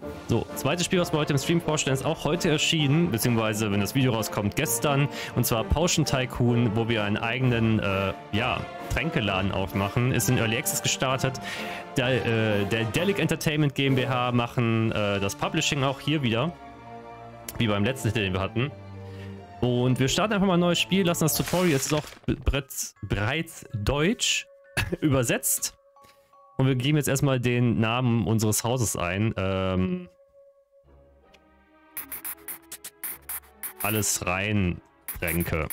So, zweites Spiel, was wir heute im Stream vorstellen, ist auch heute erschienen, beziehungsweise, wenn das Video rauskommt, gestern. Und zwar Potion Tycoon, wo wir einen eigenen, Tränkeladen aufmachen. Ist in Early Access gestartet. Der Delic Entertainment GmbH machen das Publishing auch hier wieder. Wie beim letzten Titel, den wir hatten. Und wir starten einfach mal ein neues Spiel, lassen das Tutorial, jetzt ist auch bereits Deutsch übersetzt. Und wir geben jetzt erstmal den Namen unseres Hauses ein. Alles rein Tränke.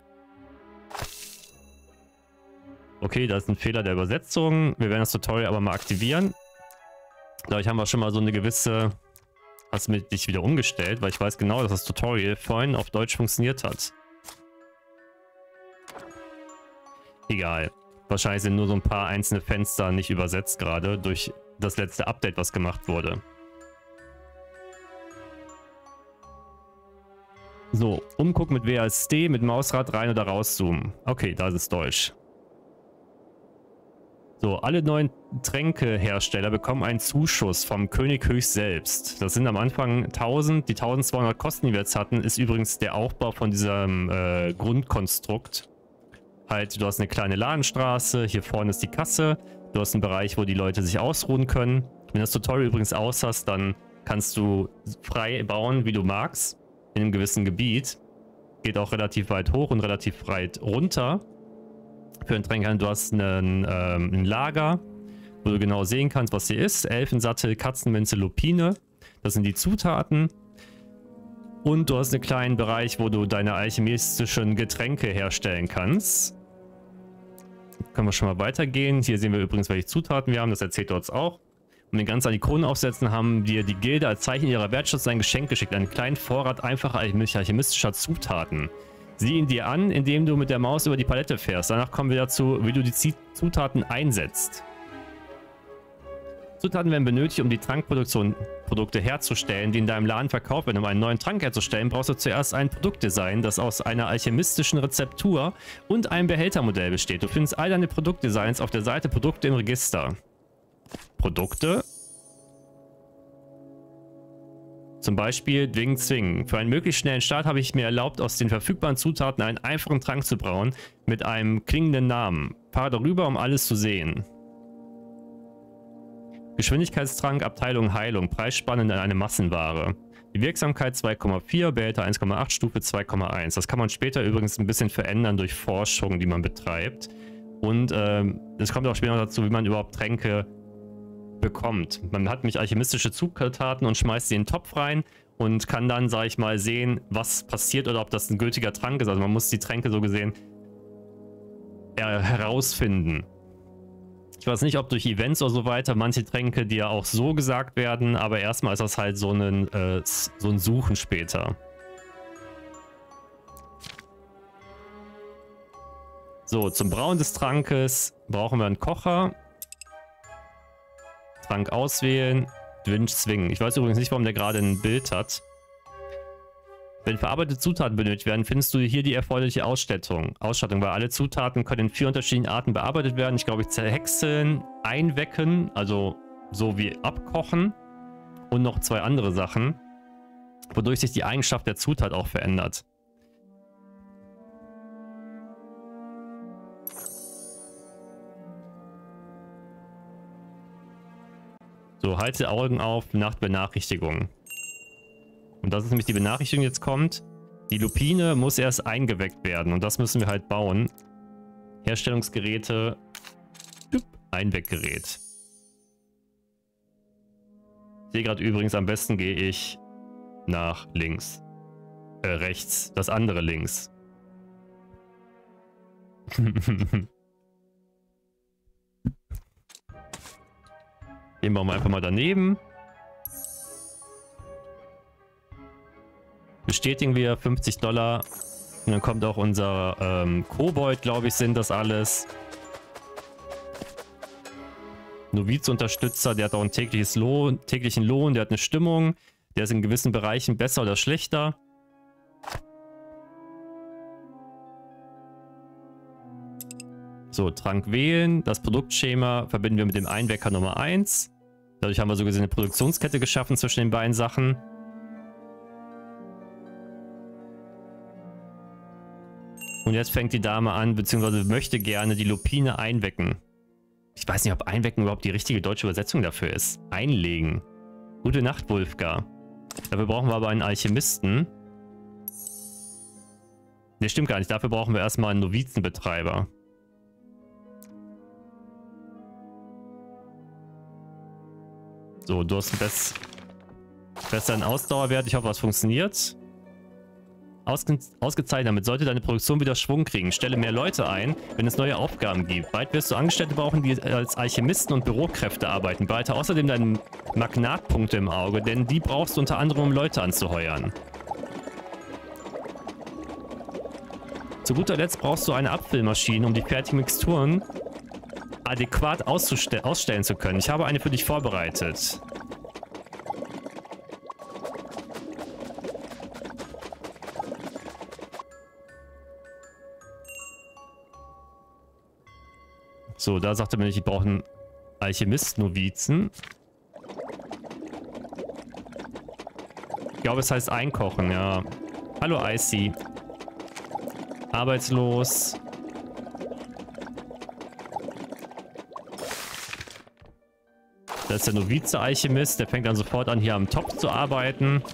Okay, da ist ein Fehler der Übersetzung. Wir werden das Tutorial aber mal aktivieren. Dadurch haben wir schon mal so eine gewisse... Hast du dich wieder umgestellt, weil ich weiß genau, dass das Tutorial vorhin auf Deutsch funktioniert hat. Egal. Wahrscheinlich sind nur so ein paar einzelne Fenster nicht übersetzt gerade durch das letzte Update, was gemacht wurde. So, umgucken mit WASD, mit Mausrad rein oder rauszoomen. Okay, da ist es Deutsch. So, alle neuen Tränkehersteller bekommen einen Zuschuss vom König höchst selbst. Das sind am Anfang 1000, die 1200 Kosten, die wir jetzt hatten, ist übrigens der Aufbau von diesem Grundkonstrukt. Halt, du hast eine kleine Ladenstraße, hier vorne ist die Kasse, du hast einen Bereich, wo die Leute sich ausruhen können. Wenn das Tutorial übrigens aus hast, dann kannst du frei bauen, wie du magst, in einem gewissen Gebiet. Geht auch relativ weit hoch und relativ weit runter. Für den Tränker, du hast ein Lager, wo du genau sehen kannst, was hier ist. Elfensattel, Katzenminze, Lupine. Das sind die Zutaten. Und du hast einen kleinen Bereich, wo du deine alchemistischen Getränke herstellen kannst. Können wir schon mal weitergehen. Hier sehen wir übrigens, welche Zutaten wir haben. Das erzählt dort auch. Um den ganzen an die Kronen aufsetzen, haben wir die Gilde als Zeichen ihrer Wertschätzung ein Geschenk geschickt. Einen kleinen Vorrat einfacher alchemistischer Zutaten. Sieh ihn dir an, indem du mit der Maus über die Palette fährst. Danach kommen wir dazu, wie du die Zutaten einsetzt. Zutaten werden benötigt, um die Trankprodukte herzustellen, die in deinem Laden verkauft werden. Um einen neuen Trank herzustellen, brauchst du zuerst ein Produktdesign, das aus einer alchemistischen Rezeptur und einem Behältermodell besteht. Du findest all deine Produktdesigns auf der Seite Produkte im Register. Produkte? Zum Beispiel Dwing Zwing. Für einen möglichst schnellen Start habe ich mir erlaubt, aus den verfügbaren Zutaten einen einfachen Trank zu brauen, mit einem klingenden Namen. Fahre darüber, um alles zu sehen. Geschwindigkeitstrank, Abteilung Heilung, Preisspannen in eine Massenware. Die Wirksamkeit 2,4, Behälter 1,8, Stufe 2,1. Das kann man später übrigens ein bisschen verändern durch Forschung, die man betreibt. Und es kommt auch später noch dazu, wie man überhaupt Tränke bekommt. Man hat nämlich alchemistische Zutaten und schmeißt sie in den Topf rein und kann dann, sage ich mal, sehen, was passiert oder ob das ein gültiger Trank ist. Also man muss die Tränke so gesehen herausfinden. Ich weiß nicht, ob durch Events oder so weiter manche Tränke, die ja auch so gesagt werden, aber erstmal ist das halt so ein Suchen später. So, zum Brauen des Trankes brauchen wir einen Kocher. Trank auswählen, Dwing zwingen. Ich weiß übrigens nicht, warum der gerade ein Bild hat. Wenn verarbeitete Zutaten benötigt werden, findest du hier die erforderliche Ausstattung, weil alle Zutaten können in 4 unterschiedlichen Arten bearbeitet werden. Ich glaube, zerhäckseln, einwecken, also so wie abkochen und noch 2 andere Sachen, wodurch sich die Eigenschaft der Zutat auch verändert. So, halte Augen auf nach Benachrichtigungen. Und das ist nämlich die Benachrichtigung, die jetzt kommt. Die Lupine muss erst eingeweckt werden und das müssen wir halt bauen. Herstellungsgeräte, Einweckgerät. Ich sehe gerade übrigens, am besten gehe ich nach links. Rechts, das andere links. Den bauen wir einfach mal daneben. Bestätigen wir $50. Und dann kommt auch unser Kobold, glaube ich, sind das alles. Noviz-Unterstützer, der hat auch einen täglichen Lohn, der hat eine Stimmung. Der ist in gewissen Bereichen besser oder schlechter. So, Trank wählen. Das Produktschema verbinden wir mit dem Einwecker Nummer 1. Dadurch haben wir so gesehen eine Produktionskette geschaffen zwischen den beiden Sachen. Und jetzt fängt die Dame an, beziehungsweise möchte gerne die Lupine einwecken. Ich weiß nicht, ob einwecken überhaupt die richtige deutsche Übersetzung dafür ist. Einlegen. Gute Nacht, Wulfgar. Dafür brauchen wir aber einen Alchemisten. Ne, stimmt gar nicht. Dafür brauchen wir erstmal einen Novizenbetreiber. So, du hast einen besseren Ausdauerwert. Ich hoffe, das funktioniert. Ausgezeichnet. Damit sollte deine Produktion wieder Schwung kriegen. Stelle mehr Leute ein, wenn es neue Aufgaben gibt. Bald wirst du Angestellte brauchen, die als Alchemisten und Bürokräfte arbeiten. Behalte außerdem deine Magnatpunkte im Auge, denn die brauchst du unter anderem, um Leute anzuheuern. Zu guter Letzt brauchst du eine Abfüllmaschine, um die fertigen Mixturen adäquat ausstellen zu können. Ich habe eine für dich vorbereitet. So, da sagte man, ich brauche einen Alchemist-Novizen. Ich glaube, es heißt einkochen, ja. Hallo, Icy. Arbeitslos. Das ist der Novize-Alchemist. Der fängt dann sofort an, hier am Topf zu arbeiten.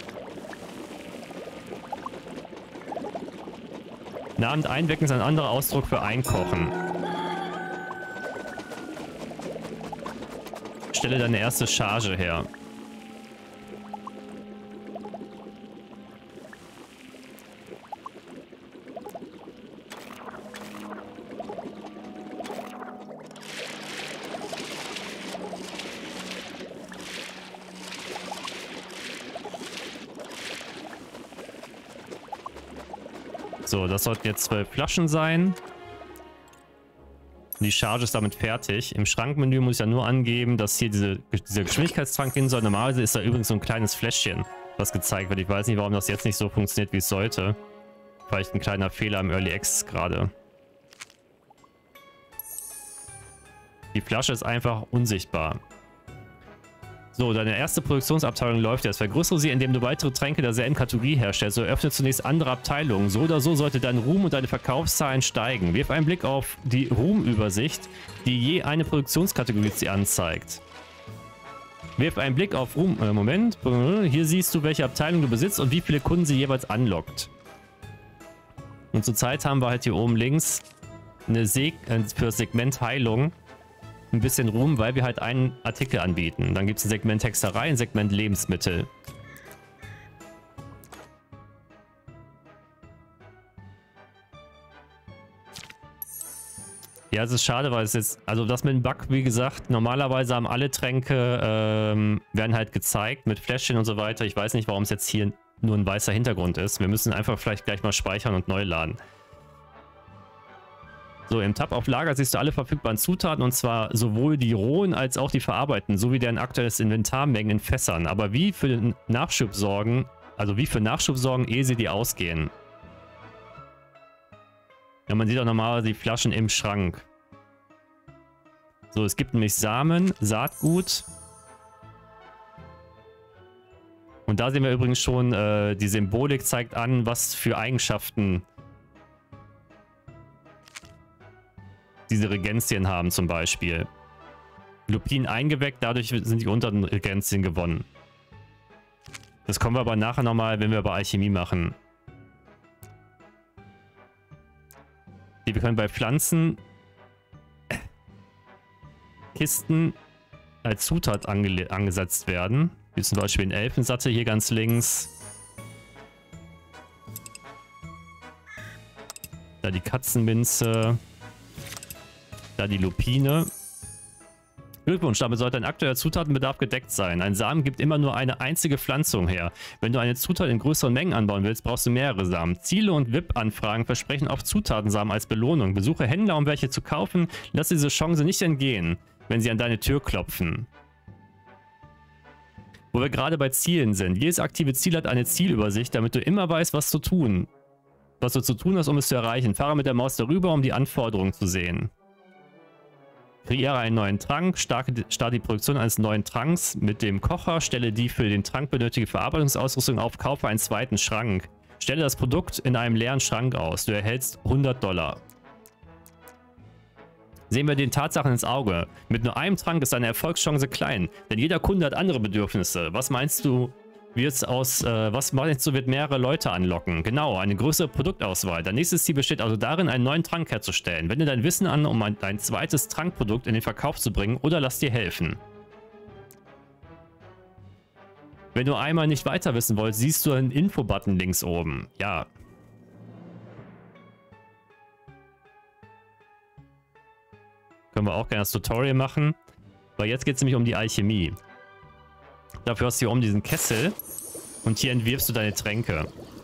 Namend einwecken ist ein anderer Ausdruck für einkochen. Stelle deine erste Charge her. So, das sollten jetzt 12 Flaschen sein. Die Charge ist damit fertig. Im Schrankmenü muss ich ja nur angeben, dass hier dieser Geschwindigkeitstrank hin soll. Normalerweise ist da übrigens so ein kleines Fläschchen, was gezeigt wird. Ich weiß nicht, warum das jetzt nicht so funktioniert, wie es sollte. Vielleicht ein kleiner Fehler im Early Access gerade. Die Flasche ist einfach unsichtbar. So, deine erste Produktionsabteilung läuft jetzt. Vergrößere sie, indem du weitere Tränke derselben Kategorie herstellst. So öffne zunächst andere Abteilungen. So oder so sollte dein Ruhm und deine Verkaufszahlen steigen. Wirf einen Blick auf die Ruhmübersicht, die je eine Produktionskategorie sie anzeigt. Wirf einen Blick auf Ruhm... Moment. Hier siehst du, welche Abteilung du besitzt und wie viele Kunden sie jeweils anlockt. Und zurzeit haben wir halt hier oben links eine für Segment Heilung ein bisschen Ruhm, weil wir halt einen Artikel anbieten. Dann gibt es ein Segment Hexerei, ein Segment Lebensmittel. Ja, es ist schade, weil es jetzt, also das mit dem Bug, wie gesagt, normalerweise haben alle Tränke, werden halt gezeigt mit Fläschchen und so weiter. Ich weiß nicht, warum es jetzt hier nur ein weißer Hintergrund ist. Wir müssen einfach vielleicht gleich mal speichern und neu laden. So, im Tab auf Lager siehst du alle verfügbaren Zutaten, und zwar sowohl die rohen als auch die verarbeiteten, sowie deren aktuelles Inventarmengen in Fässern. Aber wie für den Nachschub sorgen, ehe sie dir ausgehen. Ja, man sieht auch normalerweise die Flaschen im Schrank. So, es gibt nämlich Samen, Saatgut. Und da sehen wir übrigens schon, die Symbolik zeigt an, was für Eigenschaften diese Regenzien haben zum Beispiel. Lupin eingeweckt, dadurch sind die unteren Regenzien gewonnen. Das kommen wir aber nachher nochmal, wenn wir über Alchemie machen. Wir können bei Pflanzen Kisten als Zutat angesetzt werden. Wie zum Beispiel in Elfensatte hier ganz links. Da die Katzenminze. Da die Lupine. Glückwunsch, damit sollte ein aktueller Zutatenbedarf gedeckt sein. Ein Samen gibt immer nur eine einzige Pflanzung her. Wenn du eine Zutat in größeren Mengen anbauen willst, brauchst du mehrere Samen. Ziele und VIP-Anfragen versprechen oft Zutatensamen als Belohnung. Besuche Händler, um welche zu kaufen. Lass diese Chance nicht entgehen, wenn sie an deine Tür klopfen. Wo wir gerade bei Zielen sind. Jedes aktive Ziel hat eine Zielübersicht, damit du immer weißt, was du zu tun hast, um es zu erreichen. Fahre mit der Maus darüber, um die Anforderungen zu sehen. Kreiere einen neuen Trank, starte die Produktion eines neuen Tranks mit dem Kocher, stelle die für den Trank benötigte Verarbeitungsausrüstung auf, kaufe einen zweiten Schrank. Stelle das Produkt in einem leeren Schrank aus. Du erhältst $100. Sehen wir den Tatsachen ins Auge. Mit nur einem Trank ist deine Erfolgschance klein, denn jeder Kunde hat andere Bedürfnisse. Was meinst du, wird mehrere Leute anlocken? Genau, eine größere Produktauswahl. Dein nächstes Ziel besteht also darin, einen neuen Trank herzustellen. Wende dein Wissen an, um dein zweites Trankprodukt in den Verkauf zu bringen, oder lass dir helfen. Wenn du einmal nicht weiter wissen wolltest, siehst du einen Info-Button links oben. Ja. Können wir auch gerne das Tutorial machen. Weil jetzt geht es nämlich um die Alchemie. Dafür hast du hier oben diesen Kessel und hier entwirfst du deine Tränke.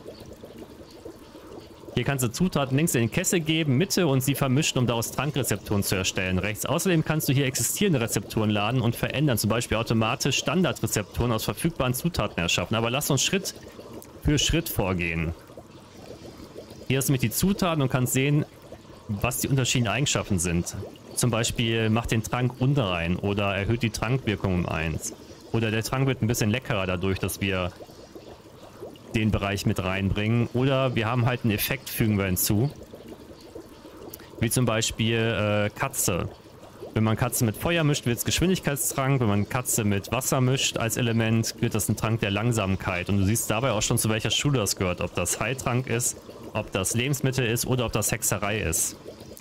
Hier kannst du Zutaten links in den Kessel geben, Mitte und sie vermischen, um daraus Trankrezepturen zu erstellen. Rechts. Außerdem kannst du hier existierende Rezepturen laden und verändern, zum Beispiel automatisch Standardrezepturen aus verfügbaren Zutaten erschaffen. Aber lass uns Schritt für Schritt vorgehen. Hier hast du nämlich die Zutaten und kannst sehen, was die unterschiedlichen Eigenschaften sind. Zum Beispiel macht den Trank unrein oder erhöht die Trankwirkung um 1. Oder der Trank wird ein bisschen leckerer dadurch, dass wir den Bereich mit reinbringen. Oder wir haben halt einen Effekt, fügen wir hinzu. Wie zum Beispiel Katze. Wenn man Katze mit Feuer mischt, wird es Geschwindigkeitstrank. Wenn man Katze mit Wasser mischt als Element, wird das ein Trank der Langsamkeit. Und du siehst dabei auch schon, zu welcher Schule das gehört. Ob das Heiltrank ist, ob das Lebensmittel ist oder ob das Hexerei ist.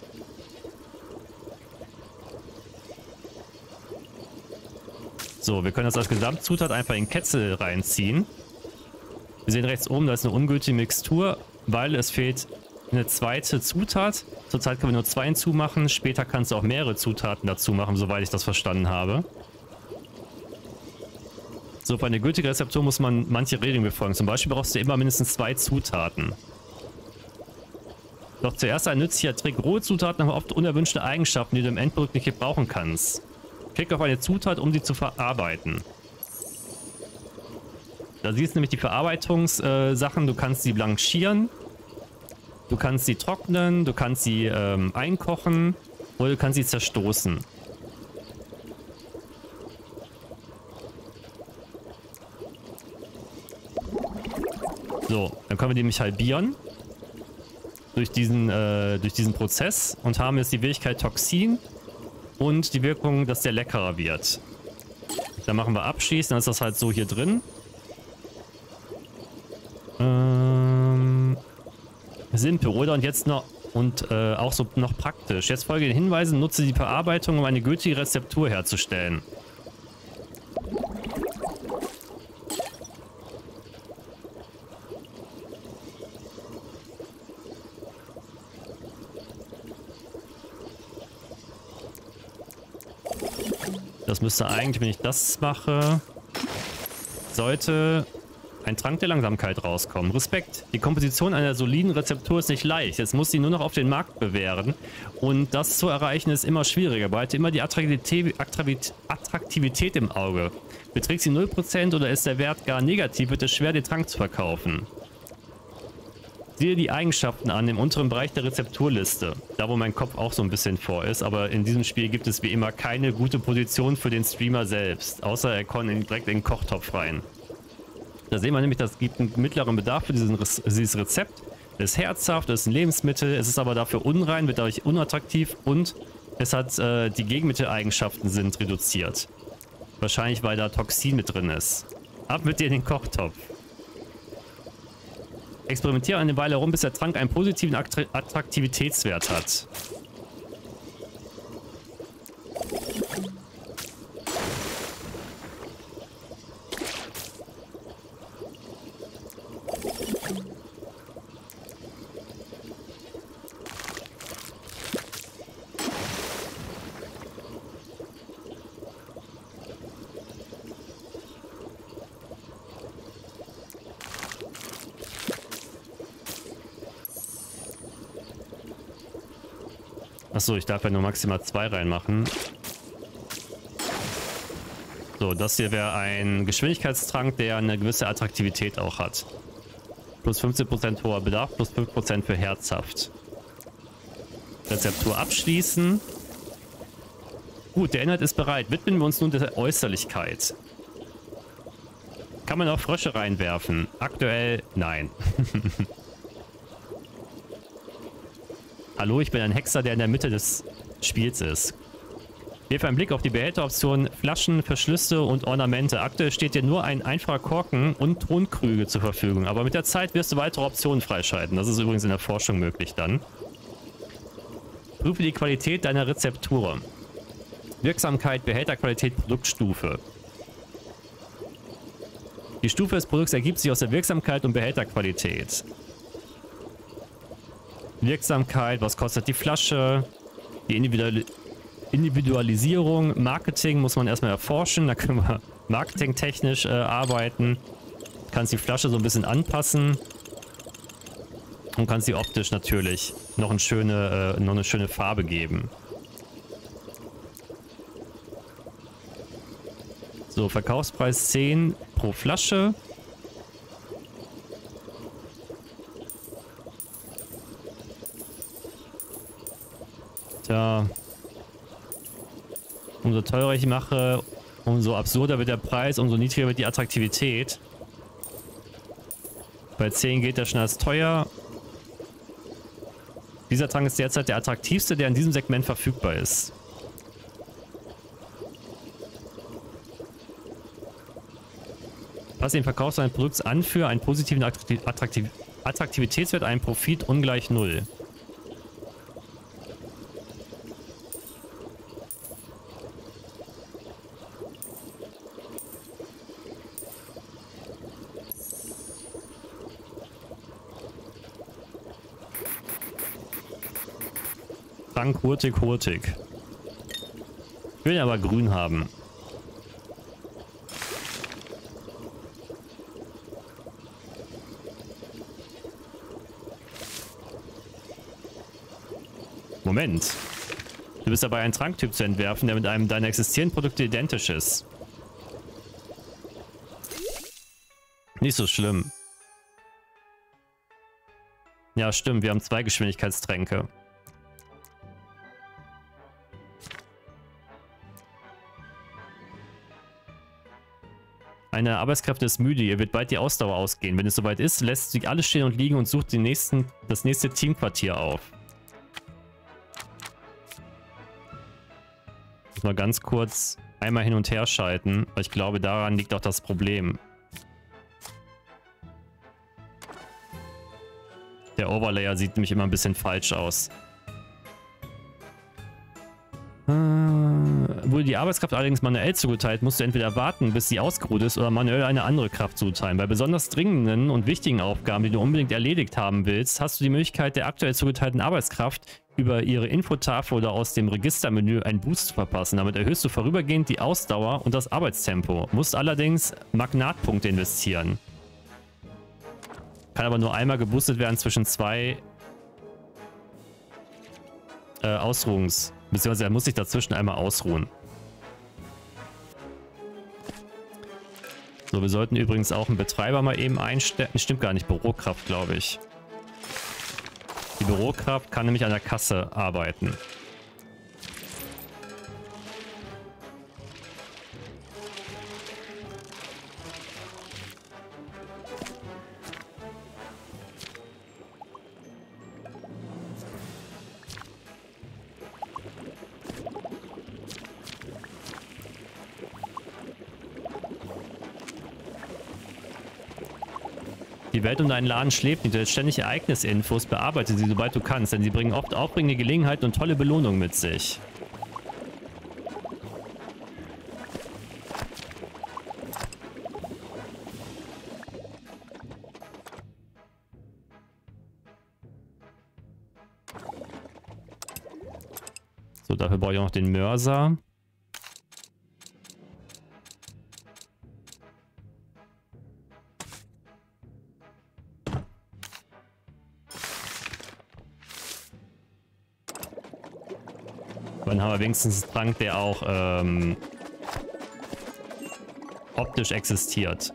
So, wir können das als Gesamtzutat einfach in Kessel reinziehen. Wir sehen rechts oben, da ist eine ungültige Mixtur, weil es fehlt eine zweite Zutat. Zurzeit können wir nur 2 hinzumachen. Später kannst du auch mehrere Zutaten dazu machen, soweit ich das verstanden habe. So, für eine gültige Rezeptur muss man manche Regeln befolgen. Zum Beispiel brauchst du immer mindestens 2 Zutaten. Doch zuerst ein nützlicher Trick. Rohe Zutaten haben oft unerwünschte Eigenschaften, die du im Endprodukt nicht gebrauchen kannst. Klick auf eine Zutat, um sie zu verarbeiten. Da siehst du nämlich die Verarbeitungssachen. Du kannst sie blanchieren, du kannst sie trocknen, du kannst sie einkochen oder du kannst sie zerstoßen. So, dann können wir die nämlich halbieren durch diesen Prozess und haben jetzt die Fähigkeit Toxin und die Wirkung, dass der leckerer wird. Dann machen wir abschließen, dann ist das halt so hier drin. Simpel, oder? Und jetzt noch, und auch so noch praktisch. Jetzt folge den Hinweisen, nutze die Verarbeitung, um eine gültige Rezeptur herzustellen. Das müsste eigentlich, wenn ich das mache, sollte ein Trank der Langsamkeit rauskommen. Respekt. Die Komposition einer soliden Rezeptur ist nicht leicht. Jetzt muss sie nur noch auf den Markt bewähren. Und das zu erreichen ist immer schwieriger. Behalte immer die Attraktivität im Auge. Beträgt sie 0% oder ist der Wert gar negativ, wird es schwer, den Trank zu verkaufen. Siehe die Eigenschaften an im unteren Bereich der Rezepturliste. Da, wo mein Kopf auch so ein bisschen vor ist. Aber in diesem Spiel gibt es wie immer keine gute Position für den Streamer selbst. Außer er kann direkt in den Kochtopf rein. Da sehen wir nämlich, das gibt einen mittleren Bedarf für dieses Rezept. Es ist herzhaft, es ist ein Lebensmittel, es ist aber dafür unrein, wird dadurch unattraktiv und es hat die Gegenmitteleigenschaften sind reduziert. Wahrscheinlich, weil da Toxin mit drin ist. Ab mit dir in den Kochtopf. Experimentiere eine Weile rum, bis der Trank einen positiven Attraktivitätswert hat. Achso, ich darf ja nur maximal 2 reinmachen. So, das hier wäre ein Geschwindigkeitstrank, der eine gewisse Attraktivität auch hat. Plus 15% hoher Bedarf, plus 5% für herzhaft. Rezeptur abschließen. Gut, der Inhalt ist bereit. Widmen wir uns nun der Äußerlichkeit. Kann man auch Frösche reinwerfen? Aktuell nein. Hallo, ich bin ein Hexer, der in der Mitte des Spiels ist. Wirf einen Blick auf die Behälteroptionen, Flaschen, Verschlüsse und Ornamente. Aktuell steht dir nur ein einfacher Korken und Tonkrüge zur Verfügung. Aber mit der Zeit wirst du weitere Optionen freischalten. Das ist übrigens in der Forschung möglich dann. Prüfe die Qualität deiner Rezeptur. Wirksamkeit, Behälterqualität, Produktstufe. Die Stufe des Produkts ergibt sich aus der Wirksamkeit und Behälterqualität. Wirksamkeit, was kostet die Flasche? Die Individualisierung, Marketing muss man erstmal erforschen. Da können wir marketingtechnisch arbeiten. Kannst die Flasche so ein bisschen anpassen. Und kannst sie optisch natürlich noch eine schöne Farbe geben. So, Verkaufspreis 10 pro Flasche. Tja. Umso teurer ich mache, umso absurder wird der Preis, umso niedriger wird die Attraktivität. Bei 10 geht das schon als teuer. Dieser Trank ist derzeit der attraktivste, der in diesem Segment verfügbar ist. Passe den Verkauf seines Produkts an für einen positiven Attraktivitätswert, einen Profit ungleich 0. Trank hurtig, hurtig. Ich will ihn aber grün haben. Moment. Du bist dabei, einen Tranktyp zu entwerfen, der mit einem deiner existierenden Produkte identisch ist. Nicht so schlimm. Ja, stimmt. Wir haben 2 Geschwindigkeitstränke. Eine Arbeitskräfte ist müde, ihr wird bald die Ausdauer ausgehen. Wenn es soweit ist, lässt sie alles stehen und liegen und sucht das nächste Teamquartier auf. Muss mal ganz kurz einmal hin und her schalten, weil ich glaube, daran liegt auch das Problem. Der Overlayer sieht nämlich immer ein bisschen falsch aus. Wurde die Arbeitskraft allerdings manuell zugeteilt, musst du entweder warten, bis sie ausgeruht ist, oder manuell eine andere Kraft zuteilen. Bei besonders dringenden und wichtigen Aufgaben, die du unbedingt erledigt haben willst, hast du die Möglichkeit, der aktuell zugeteilten Arbeitskraft über ihre Infotafel oder aus dem Registermenü einen Boost zu verpassen. Damit erhöhst du vorübergehend die Ausdauer und das Arbeitstempo. Musst allerdings Magnatpunkte investieren. Kann aber nur einmal geboostet werden zwischen 2 beziehungsweise er muss sich dazwischen einmal ausruhen. So, wir sollten übrigens auch einen Betreiber mal eben einstellen. Stimmt gar nicht, Bürokraft, glaube ich. Die Bürokraft kann nämlich an der Kasse arbeiten. Die Welt um deinen Laden schläft nicht. Du hast ständig Ereignisinfos, bearbeite sie, sobald du kannst, denn sie bringen oft aufregende Gelegenheiten und tolle Belohnungen mit sich. So, dafür brauche ich auch noch den Mörser. Dann haben wir wenigstens einen Trank, der auch optisch existiert.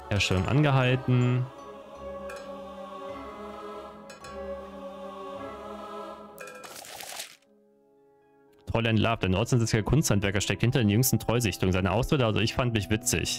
Herstellung angehalten. Trollend Lab, der 1960er Kunsthandwerker steckt hinter den jüngsten Treusichtungen. Seine Ausdrücke, also ich fand mich witzig.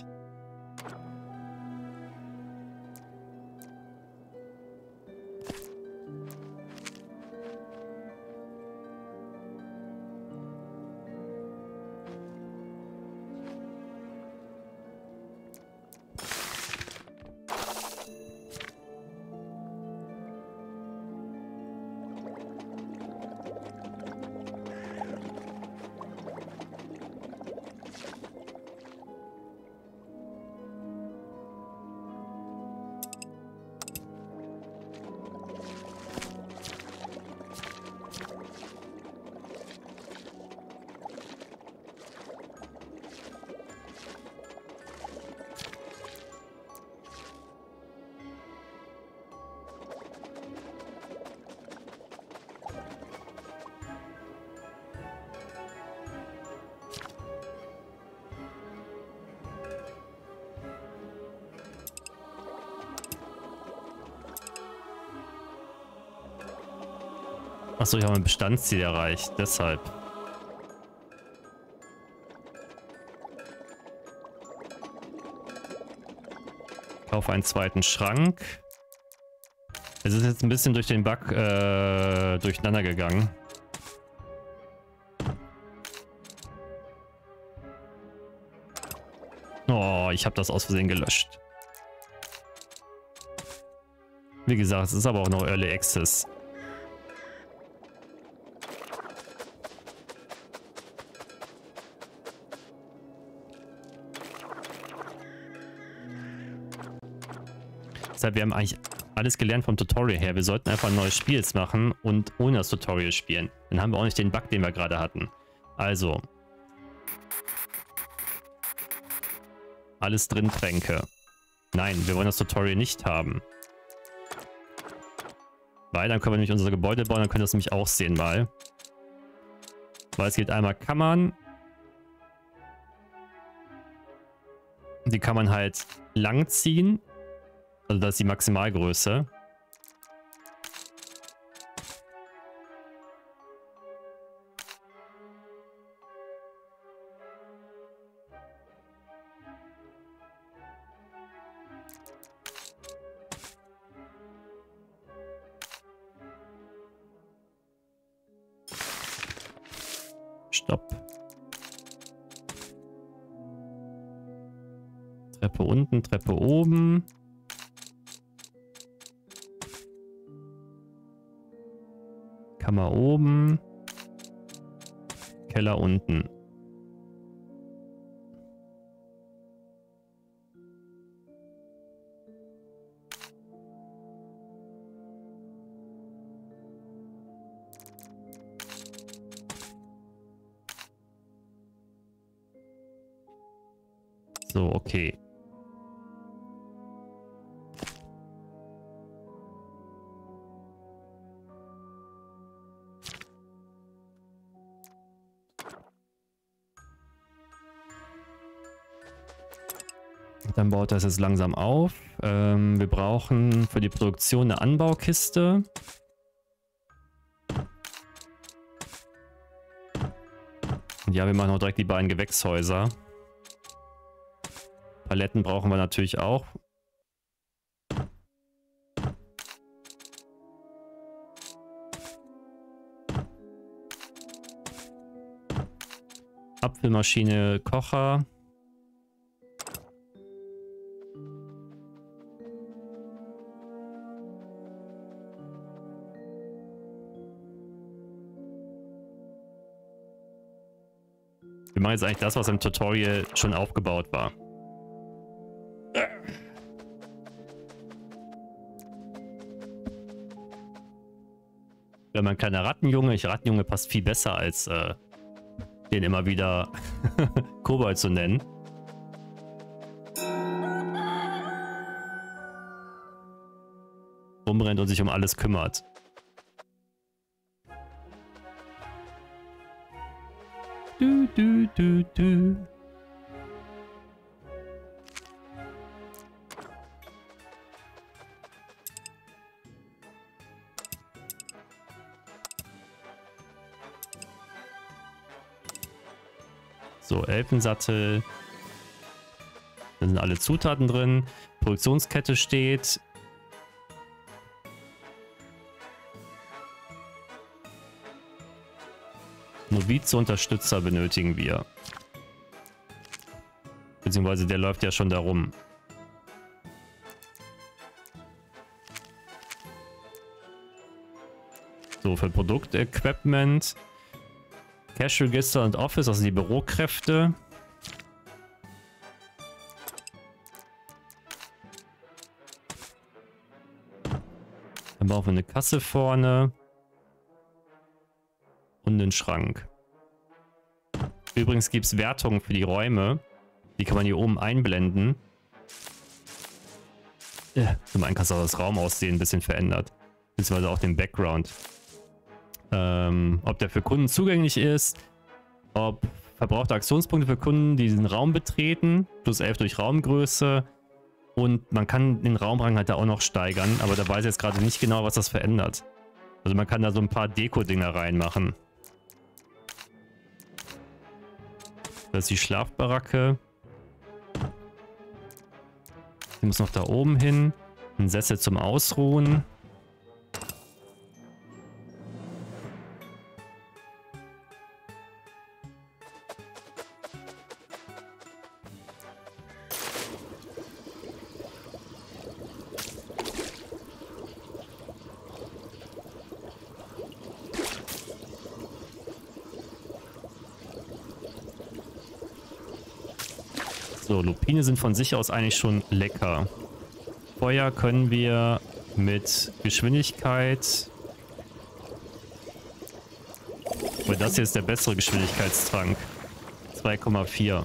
Achso, ich habe mein Bestandsziel erreicht, deshalb. Kaufe einen zweiten Schrank. Es ist jetzt ein bisschen durch den Bug durcheinander gegangen. Oh, ich habe das aus Versehen gelöscht. Wie gesagt, es ist aber auch noch Early Access. Deshalb, wir haben eigentlich alles gelernt vom Tutorial her. Wir sollten einfach ein neues Spiel jetzt machen und ohne das Tutorial spielen. Dann haben wir auch nicht den Bug, den wir gerade hatten. Also. Alles drin Tränke. Nein, wir wollen das Tutorial nicht haben. Weil dann können wir nämlich unsere Gebäude bauen, dann können wir das nämlich auch sehen mal. Weil es geht einmal Kammern. Die kann man halt lang ziehen. Also das ist die Maximalgröße. Stopp. Treppe unten, Treppe oben. Kammer oben. Keller unten. So, okay. Dann baut das jetzt langsam auf. Wir brauchen für die Produktion eine Anbaukiste. Und ja, wir machen auch direkt die beiden Gewächshäuser. Paletten brauchen wir natürlich auch. Apfelmaschine, Kocher. Wir machen jetzt eigentlich das, was im Tutorial schon aufgebaut war. Wenn man kleiner Rattenjunge, Rattenjunge passt viel besser als den immer wieder Kobold zu nennen. Rumrennt und sich um alles kümmert. Du, du, du, du. So, Elfensattel. Da sind alle Zutaten drin. Produktionskette steht. Novize-Unterstützer benötigen wir. Beziehungsweise der läuft ja schon da rum. So, für Produktequipment. Cash Register und Office, also die Bürokräfte. Dann brauchen wir eine Kasse vorne. Und einen Schrank. Übrigens gibt es Wertungen für die Räume. Die kann man hier oben einblenden. Zum einen kannst du auch das Raumaussehen ein bisschen verändert. Beziehungsweise auch den Background. Ob der für Kunden zugänglich ist. Ob verbrauchte Aktionspunkte für Kunden, die diesen Raum betreten. Plus 11 durch Raumgröße. Und man kann den Raumrang halt da auch noch steigern. Aber da weiß ich jetzt gerade nicht genau, was das verändert. Also man kann da so ein paar Deko-Dinger reinmachen. Das ist die Schlafbaracke. Die muss noch da oben hin. Ein Sessel zum Ausruhen. So, Lupine sind von sich aus eigentlich schon lecker. Feuer können wir mit Geschwindigkeit... Weil das hier ist der bessere Geschwindigkeitstrank. 2,4.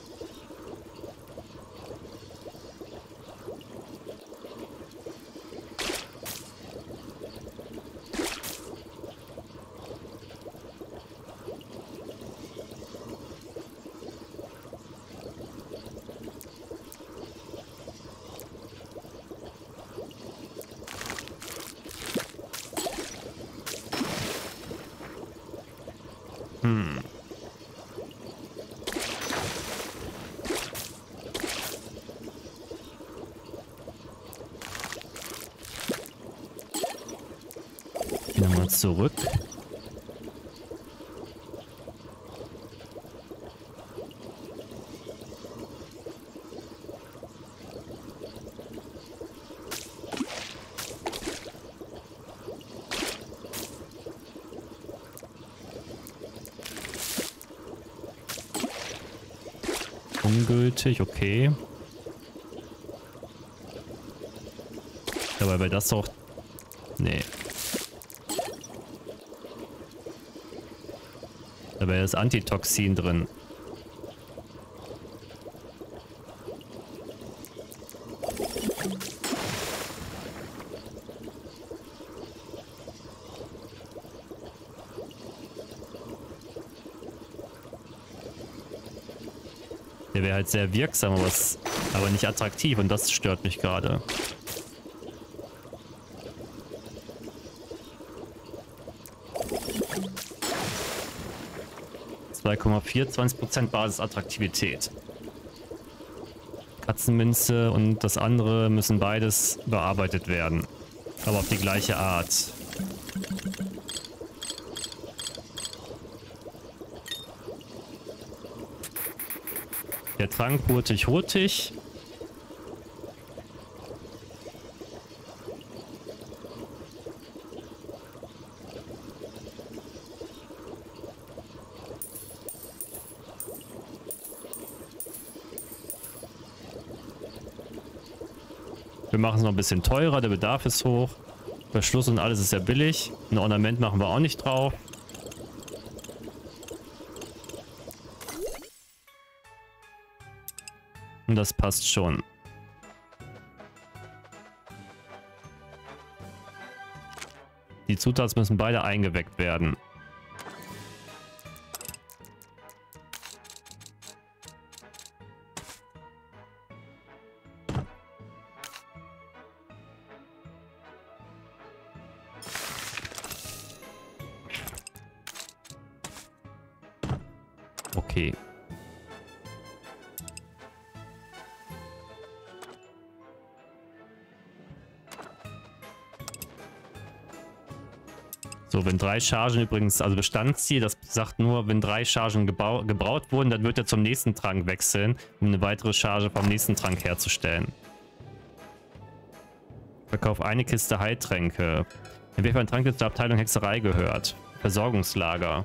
Nochmal zurück. Ungültig, okay. Dabei wäre das doch... Nee. Da wäre das Antitoxin drin. Der wäre halt sehr wirksam, aber nicht attraktiv und das stört mich gerade. (2,4) 20% Basisattraktivität. Katzenminze und das andere müssen beides bearbeitet werden. Aber auf die gleiche Art. Der Trank hurtig. Wir machen es noch ein bisschen teurer, der Bedarf ist hoch. Verschluss und alles ist ja billig. Ein Ornament machen wir auch nicht drauf. Und das passt schon. Die Zutaten müssen beide eingeweckt werden. Okay. So, wenn 3 Chargen übrigens, also Bestandsziel, das sagt nur, wenn 3 Chargen gebraut wurden, dann wird er zum nächsten Trank wechseln, um eine weitere Charge vom nächsten Trank herzustellen. Verkauf eine Kiste Heiltränke. Welcher ein Trank zur Abteilung Hexerei gehört? Versorgungslager.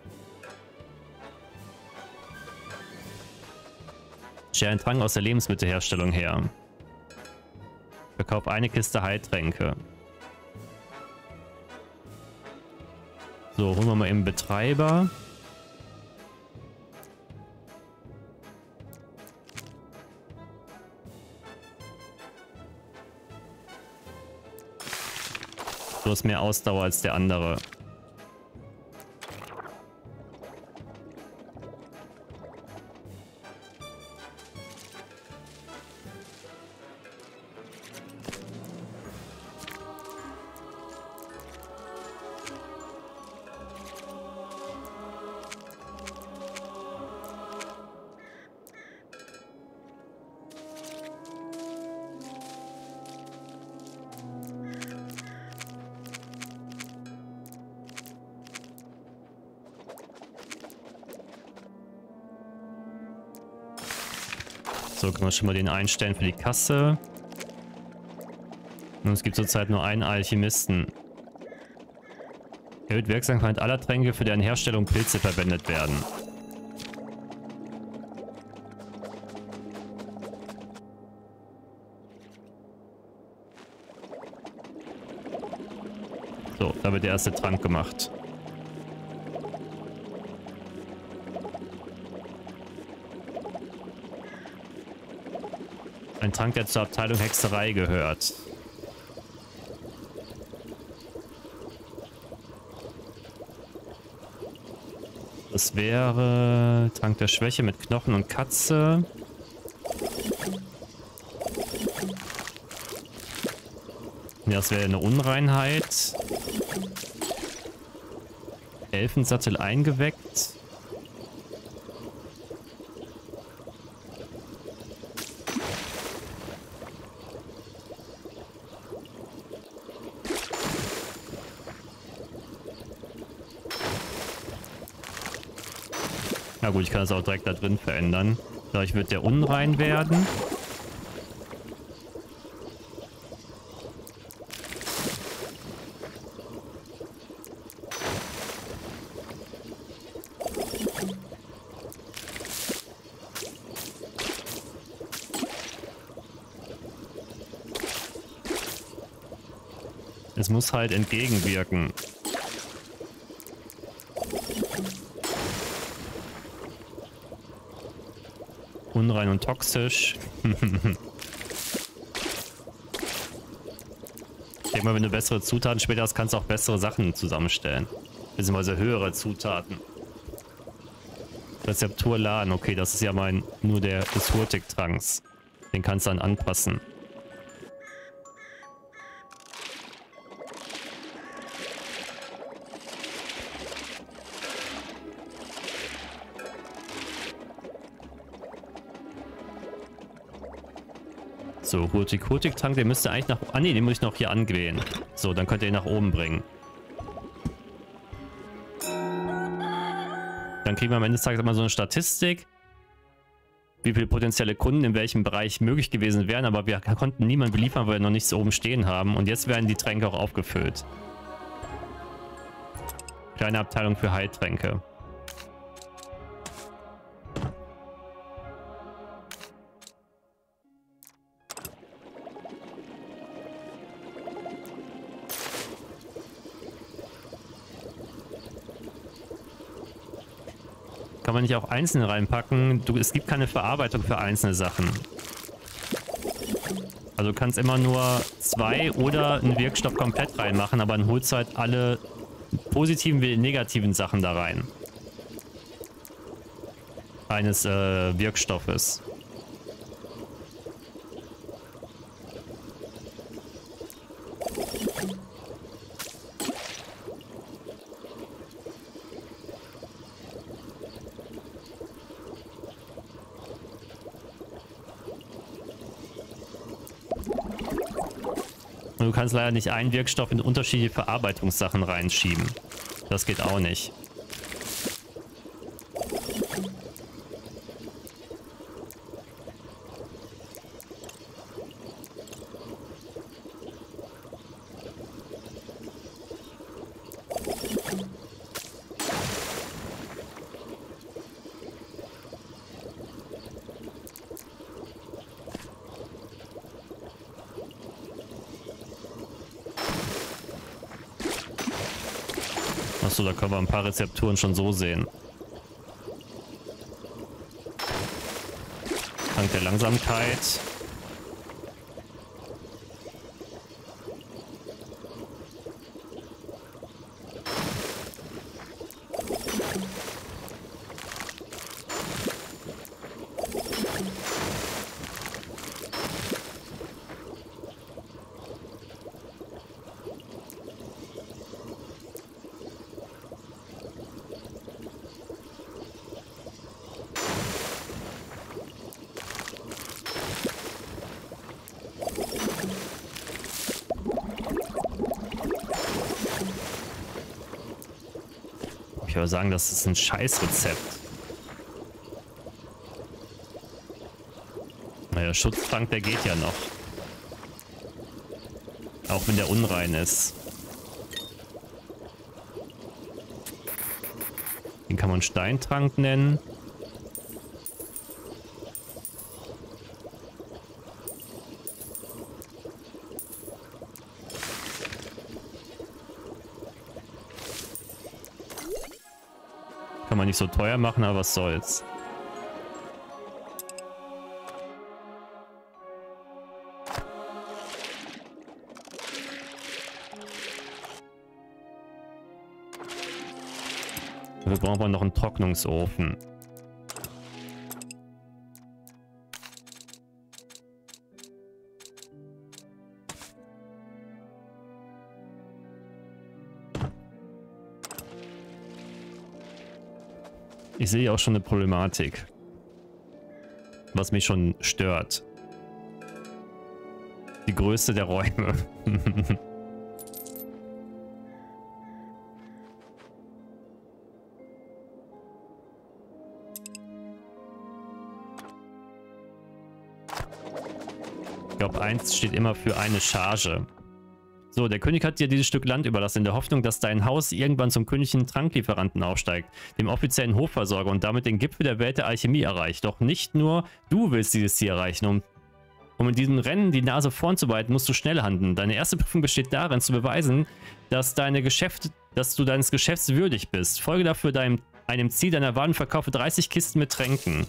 Stell einen Trank aus der Lebensmittelherstellung her. Verkauf eine Kiste Heiltränke. So, holen wir mal eben Betreiber. Du hast mehr Ausdauer als der andere. So, können wir schon mal den einstellen für die Kasse. Und es gibt zurzeit nur einen Alchemisten. Erhöht Wirksamkeit aller Tränke, für deren Herstellung Pilze verwendet werden. So, da wird der erste Trank gemacht. Ein Trank, der zur Abteilung Hexerei gehört. Das wäre Trank der Schwäche mit Knochen und Katze. Ja, das wäre eine Unreinheit. Elfensattel eingeweckt. Na gut, ich kann das auch direkt da drin verändern. Gleich wird der unrein werden. Es muss halt entgegenwirken. Unrein und toxisch. Ich denke mal, wenn du bessere Zutaten später hast, kannst du auch bessere Sachen zusammenstellen. Beziehungsweise höhere Zutaten. Rezeptur laden. Okay, das ist ja nur der des Hurtig-Tranks. Den kannst du dann anpassen. So, Hurtig-Trank, der müsste eigentlich nach... Ah ne, den muss ich noch hier angewählen. So, dann könnt ihr ihn nach oben bringen. Dann kriegen wir am Ende des Tages immer so eine Statistik, wie viele potenzielle Kunden in welchem Bereich möglich gewesen wären, aber wir konnten niemanden beliefern, weil wir noch nichts oben stehen haben. Und jetzt werden die Tränke auch aufgefüllt. Kleine Abteilung für Heiltränke. Kann man nicht auch einzelne reinpacken? Es gibt keine Verarbeitung für einzelne Sachen. Also du kannst immer nur 2 oder einen Wirkstoff komplett reinmachen, aber dann holst du halt alle positiven wie negativen Sachen da rein. Eines Wirkstoffes. Und du kannst leider nicht einen Wirkstoff in unterschiedliche Verarbeitungssachen reinschieben. Das geht auch nicht. Achso, da können wir ein paar Rezepturen schon so sehen. Dank der Langsamkeit. Ich würde sagen, das ist ein Scheißrezept. Naja, Schutztrank, der geht ja noch. Auch wenn der unrein ist. Den kann man Steintrank nennen. Kann man nicht so teuer machen, aber was soll's. Dafür brauchen wir noch einen Trocknungsofen. Ich sehe auch schon eine Problematik, was mich schon stört. Die Größe der Räume. Ich glaube, 1 steht immer für eine Charge. So, der König hat dir dieses Stück Land überlassen, in der Hoffnung, dass dein Haus irgendwann zum königlichen Tranklieferanten aufsteigt, dem offiziellen Hofversorger und damit den Gipfel der Welt der Alchemie erreicht. Doch nicht nur du willst dieses Ziel erreichen. Um in diesem Rennen die Nase vorn zu behalten, musst du schnell handeln. Deine erste Prüfung besteht darin, zu beweisen, dass du deines Geschäfts würdig bist. Folge dafür einem Ziel deiner Wahl und verkaufe 30 Kisten mit Tränken.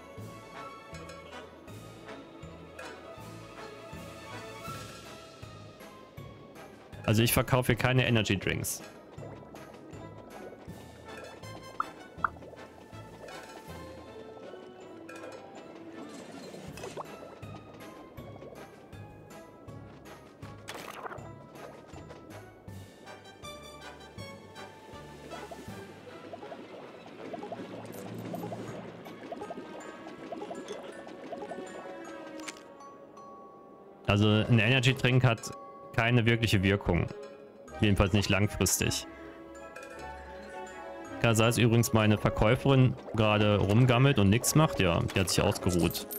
Also ich verkaufe hier keine Energy Drinks. Also ein Energy Drink hat keine wirkliche Wirkung. Jedenfalls nicht langfristig. Kasa ist übrigens meine Verkäuferin gerade rumgammelt und nichts macht. Ja, die hat sich ausgeruht.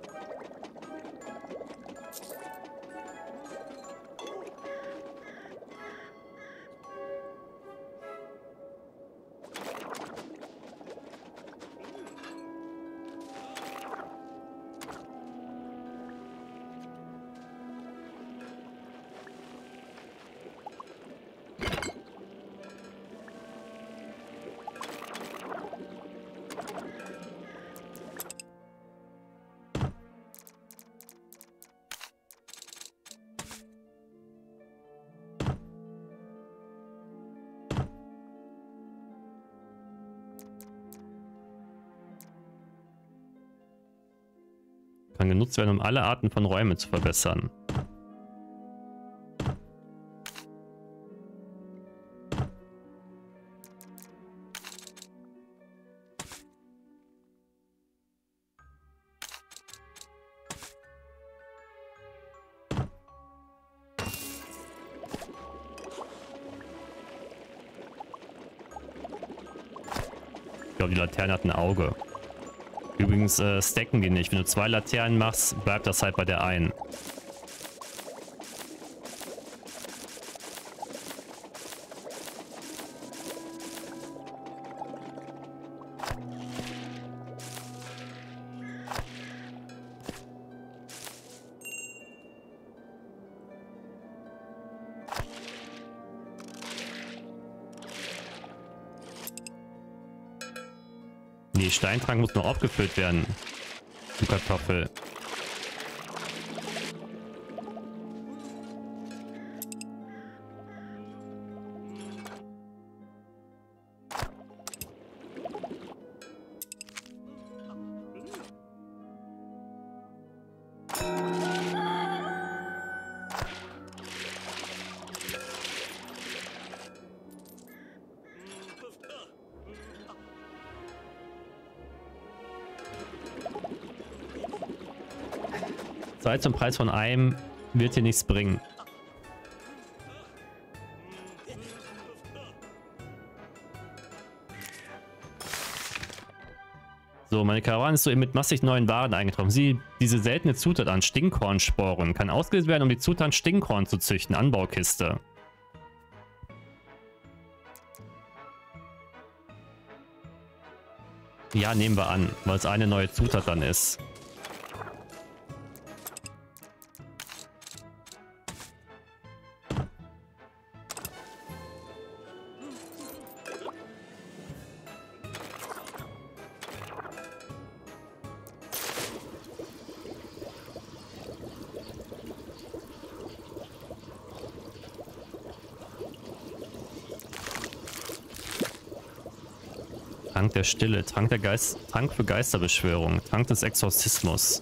Kann genutzt werden, um alle Arten von Räumen zu verbessern. Ich glaube, die Laterne hat ein Auge. Übrigens stacken die nicht. Wenn du 2 Laternen machst, bleibt das halt bei der einen. Nee, Steintrank muss noch aufgefüllt werden. Du Kartoffel. Zwei zum Preis von einem wird hier nichts bringen. So, meine Karawane ist soeben mit massig neuen Waren eingetroffen. Sie, diese seltene Zutat an Stinkhornsporen kann ausgelöst werden, um die Zutat Stinkhorn zu züchten. Anbaukiste. Ja, nehmen wir an, weil es eine neue Zutat dann ist. Trank der Stille, Trank der Trank für Geisterbeschwörung, Trank des Exorzismus.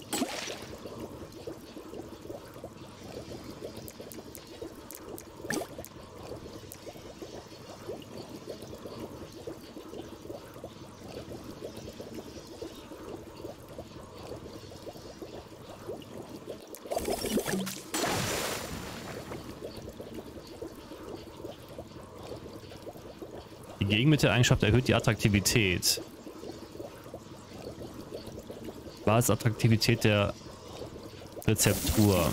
Die Gegenmitteleigenschaft erhöht die Attraktivität. Basisattraktivität der Rezeptur.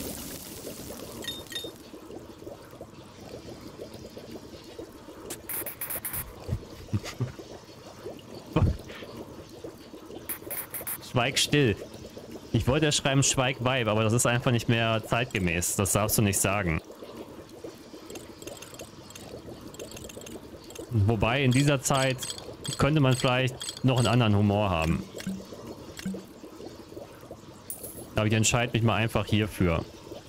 Schweig still. Ich wollte ja schreiben Schweig Vibe, aber das ist einfach nicht mehr zeitgemäß. Das darfst du nicht sagen. Wobei in dieser Zeit könnte man vielleicht noch einen anderen Humor haben. Aber ich entscheide mich mal einfach hierfür.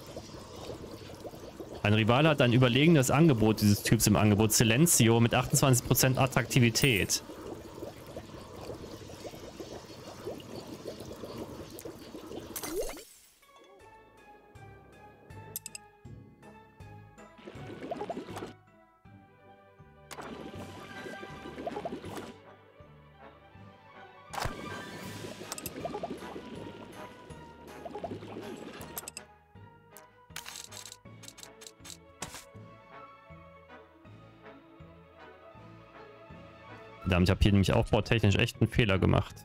Ein Rival hat ein überlegenes Angebot dieses Typs im Angebot. Silencio mit 28% Attraktivität. Verdammt, ich habe hier nämlich aufbautechnisch echt einen Fehler gemacht.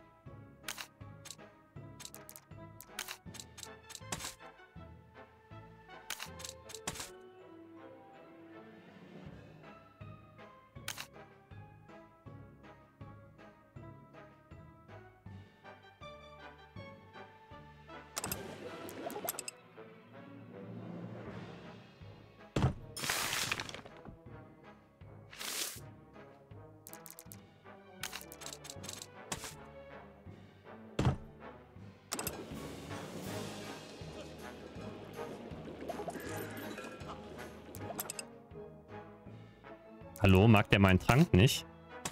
Hallo, mag der meinen Trank nicht?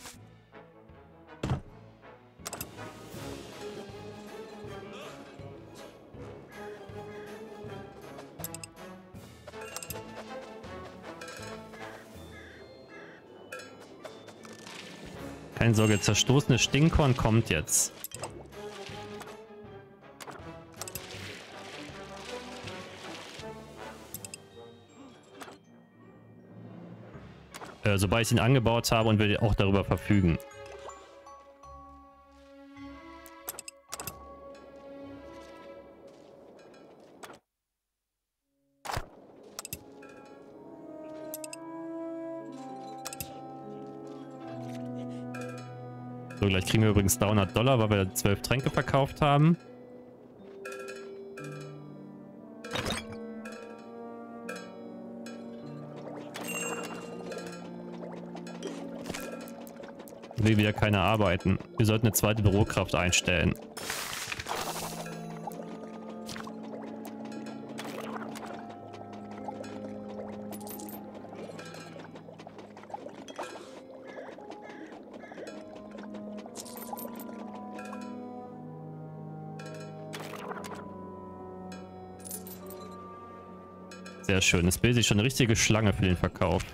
Keine Sorge, zerstoßene Stinkhorn kommt jetzt. Sobald ich ihn angebaut habe und will auch darüber verfügen. So, gleich kriegen wir übrigens $300, weil wir 12 Tränke verkauft haben. Will wieder keiner arbeiten. Wir sollten eine zweite Bürokraft einstellen. Sehr schön. Es bildet sich schon eine richtige Schlange für den Verkauf.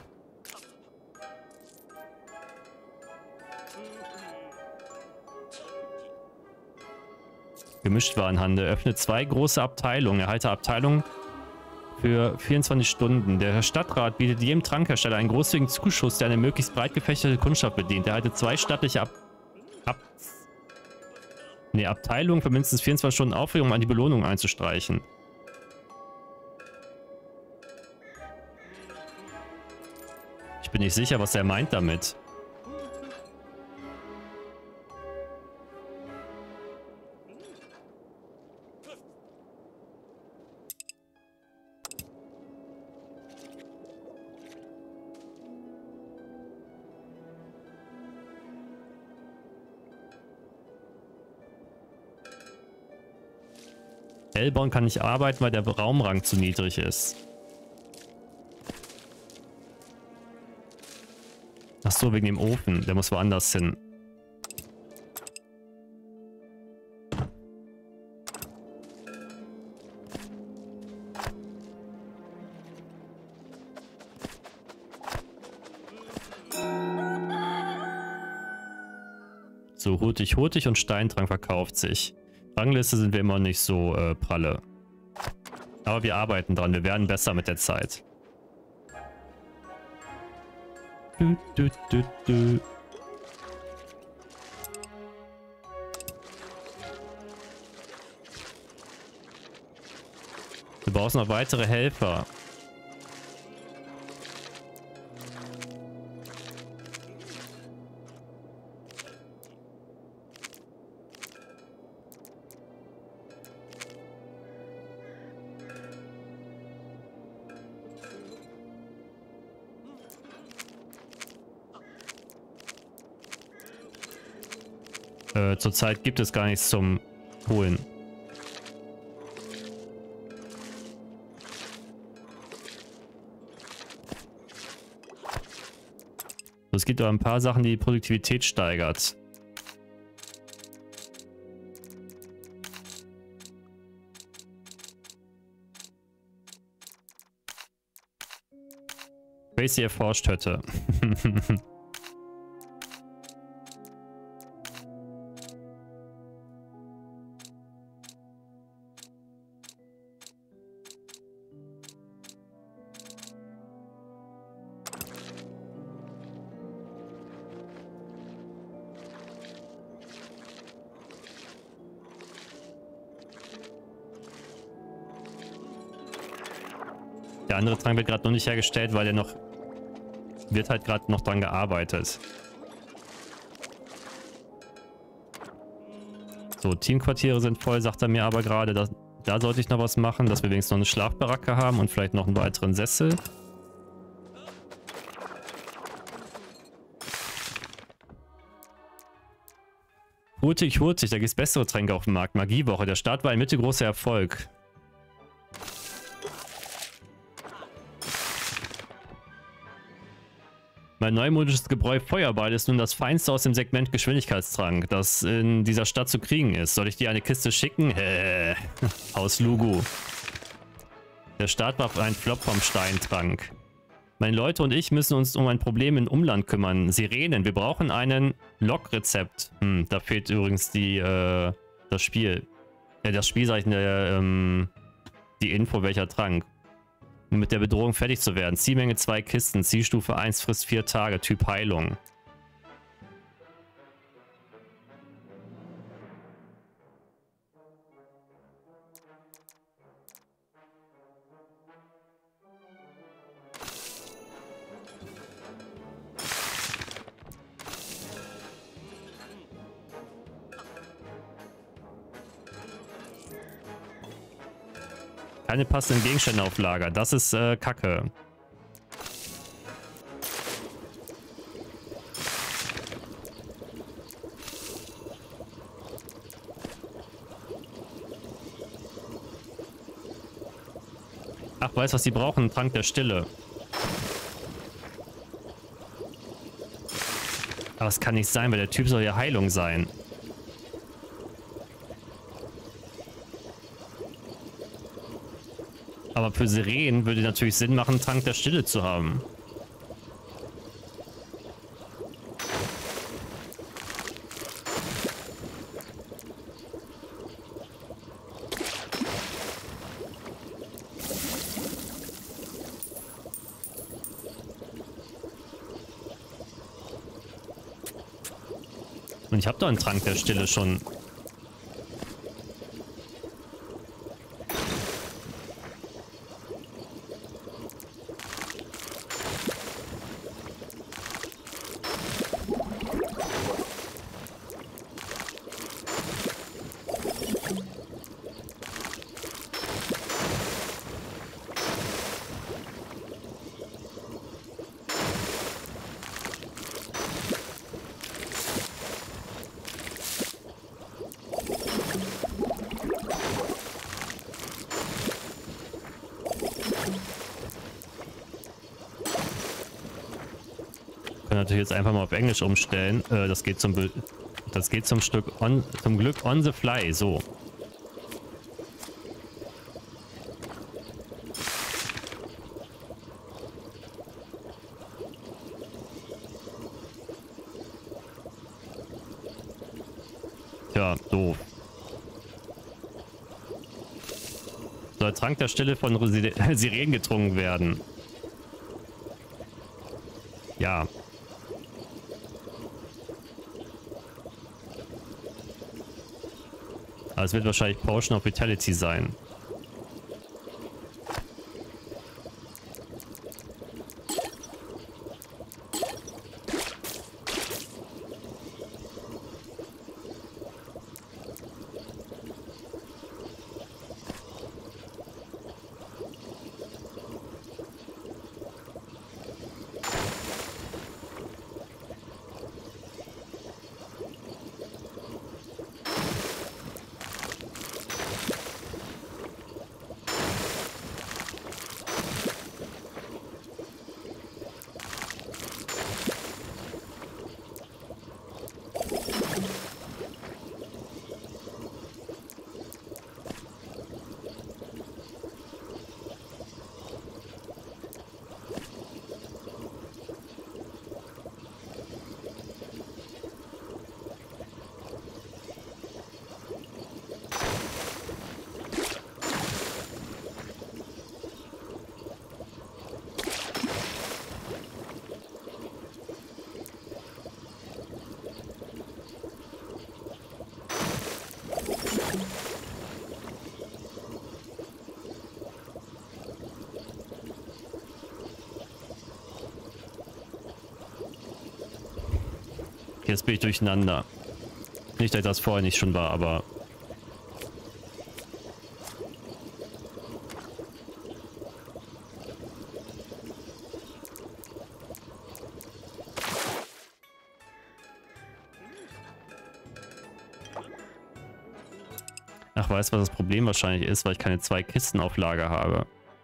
Gemischtwarenhandel. Öffne 2 große Abteilungen. Erhalte Abteilungen für 24 Stunden. Der Stadtrat bietet jedem Trankhersteller einen großzügigen Zuschuss, der eine möglichst breit gefächerte Kundschaft bedient. Erhalte 2 stattliche Abteilungen für mindestens 24 Stunden Aufregung, um an die Belohnung einzustreichen. Ich bin nicht sicher, was er meint damit. Hellborn kann nicht arbeiten, weil der Raumrang zu niedrig ist. Ach so, wegen dem Ofen. Der muss woanders hin. So, hurtig und Steindrang verkauft sich. Rangliste sind wir immer nicht so pralle. Aber wir arbeiten dran. Wir werden besser mit der Zeit. Wir brauchen noch weitere Helfer. Zurzeit gibt es gar nichts zum Holen. Es gibt aber ein paar Sachen, die Produktivität steigert. Crazy erforscht hätte. Der andere Trank wird gerade noch nicht hergestellt, weil der noch... wird halt gerade noch dran gearbeitet. So, Teamquartiere sind voll, sagt er mir aber gerade. Da sollte ich noch was machen, dass wir wenigstens noch eine Schlafbaracke haben und vielleicht noch einen weiteren Sessel. Hurtig, da gibt es bessere Tränke auf dem Markt. Magiewoche, der Start war ein mittelgroßer Erfolg. Mein neumodisches Gebräu Feuerball ist nun das feinste aus dem Segment Geschwindigkeitstrank, das in dieser Stadt zu kriegen ist. Soll ich dir eine Kiste schicken? Aus Lugu. Der Start war ein Flop vom Steintrank. Meine Leute und ich müssen uns um ein Problem im Umland kümmern. Sirenen, wir brauchen einen Logrezept. Da fehlt übrigens das Spiel. Das Spiel, sag ich, die Info, welcher Trank. Um mit der Bedrohung fertig zu werden. Zielmenge 2 Kisten. Zielstufe 1 frisst 4 Tage. Typ Heilung. Keine passenden Gegenstände auf Lager. Das ist Kacke. Ach, weißt du, was die brauchen? Ein Trank der Stille. Aber es kann nicht sein, weil der Typ soll ja Heilung sein. Aber für Sirenen würde natürlich Sinn machen, einen Trank der Stille zu haben. Und ich habe doch einen Trank der Stille schon. Natürlich jetzt einfach mal auf Englisch umstellen. Das geht zum Glück on the fly. So. Tja, doof. Soll Trank der Stille von Sirenen getrunken werden? Ja. Aber es wird wahrscheinlich Potion of Vitality sein. Jetzt bin ich durcheinander. Nicht, dass das vorher nicht schon war, aber... Ach, weißt du, was das Problem wahrscheinlich ist, weil ich keine 2 Kisten auf Lager habe.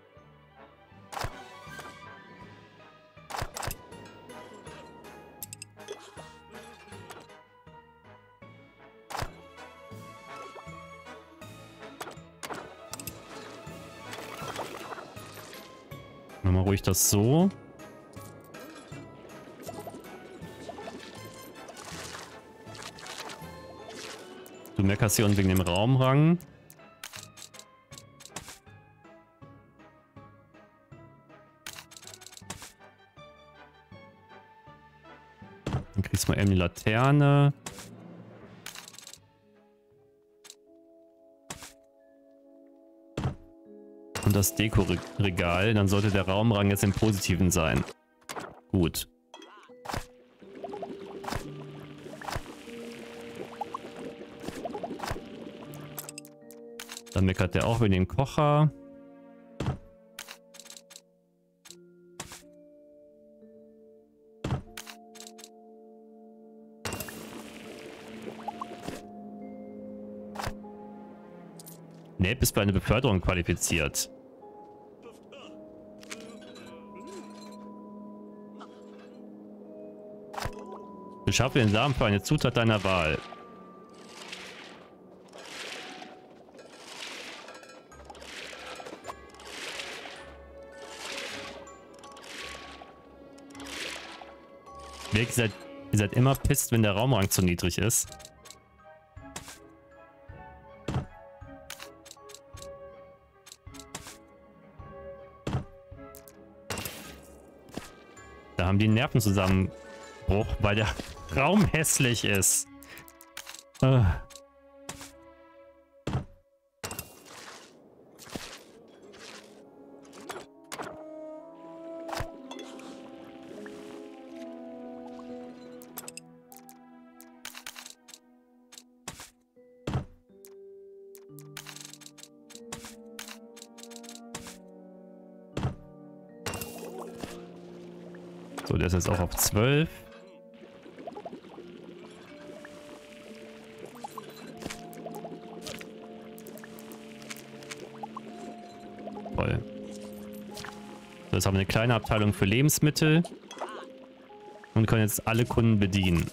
Machen wir ruhig das so. Du meckerst hier unten wegen dem Raumrang. Dann kriegst du mal eben die Laterne. Und das Dekoregal. Dann sollte der Raumrang jetzt im Positiven sein. Gut. Dann meckert der auch wegen dem Kocher. Nee, bist für eine Beförderung qualifiziert. Beschaffe den Samen für eine Zutat deiner Wahl. Ihr seid immer pisst, wenn der Raumrang zu niedrig ist. Da haben die einen Nervenzusammenbruch, weil der Raum hässlich ist. So, der ist jetzt auch auf 12. Toll. So, jetzt haben wir eine kleine Abteilung für Lebensmittel und können jetzt alle Kunden bedienen.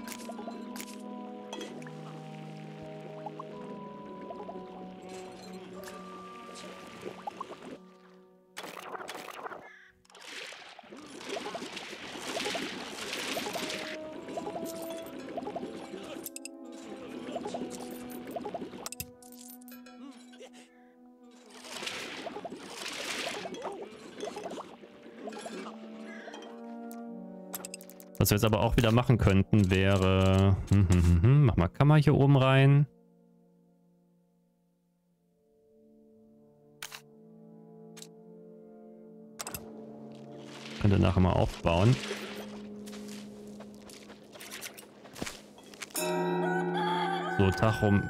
Was wir jetzt aber auch wieder machen könnten, wäre... Mach mal Kammer hier oben rein. Könnte nachher mal aufbauen. So, Tag rum.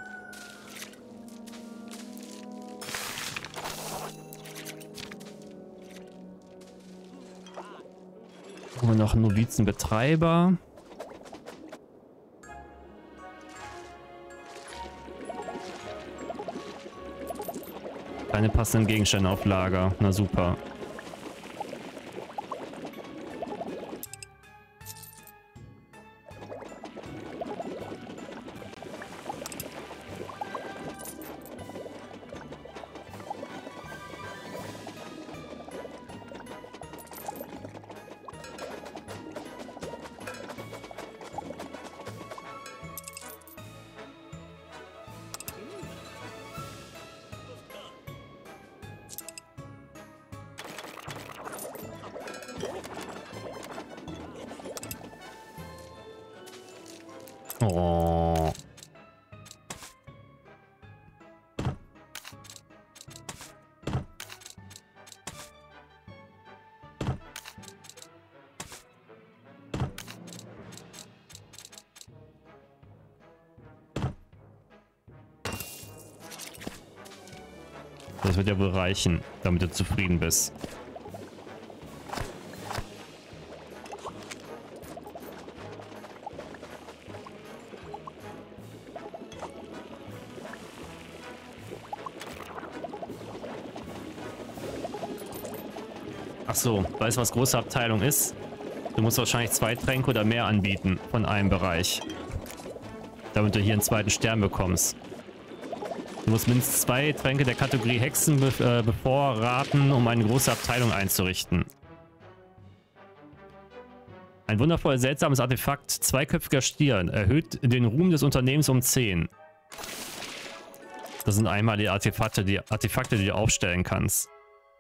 Haben wir noch einen Novizenbetreiber. Keine passenden Gegenstände auf Lager. Na super. Oh. Das wird ja wohl reichen, damit du zufrieden bist. Ach so, weißt du, was große Abteilung ist? Du musst wahrscheinlich 2 Tränke oder mehr anbieten von einem Bereich, damit du hier einen zweiten Stern bekommst. Du musst mindestens 2 Tränke der Kategorie Hexen bevorraten, um eine große Abteilung einzurichten. Ein wundervoll seltsames Artefakt, zweiköpfiger Stier, erhöht den Ruhm des Unternehmens um 10. Das sind einmal die Artefakte, die du aufstellen kannst.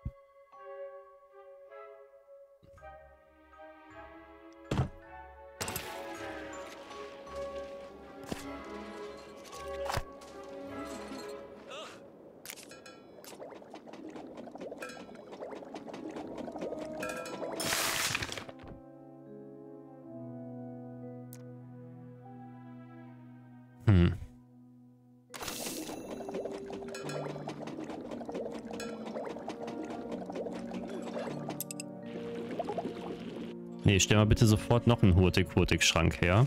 Nee, stell mal bitte sofort noch einen Hurtig-Schrank her.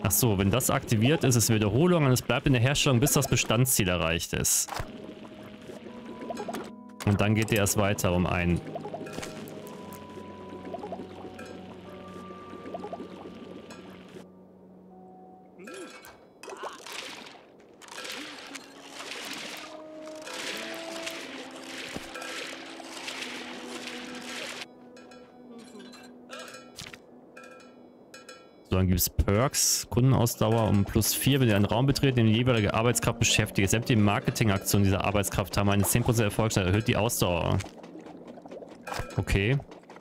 Achso, wenn das aktiviert ist, ist Wiederholung und es bleibt in der Herstellung, bis das Bestandsziel erreicht ist. Und dann geht der erst weiter um ein. So, dann gibt es Perks, Kundenausdauer um +4, wenn ihr einen Raum betreten, den die jeweilige Arbeitskraft beschäftigt. Sämtliche Marketingaktionen dieser Arbeitskraft haben eine 10% Erfolgsrate, erhöht die Ausdauer. Okay.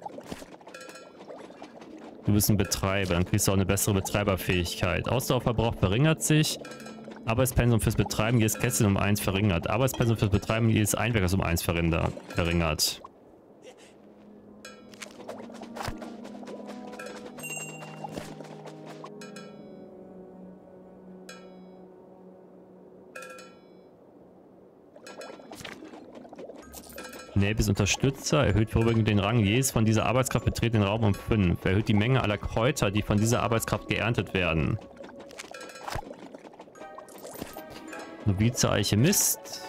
Du bist ein Betreiber, dann kriegst du auch eine bessere Betreiberfähigkeit. Ausdauerverbrauch verringert sich. Arbeitspensum fürs Betreiben jedes Kästchen um 1 verringert. Arbeitspensum fürs Betreiben jedes Einwerkers um 1 verringert. Nebis Unterstützer erhöht vorübergehend den Rang jedes von dieser Arbeitskraft betretenen Raum um 5. Erhöht die Menge aller Kräuter, die von dieser Arbeitskraft geerntet werden. Novize Alchemist.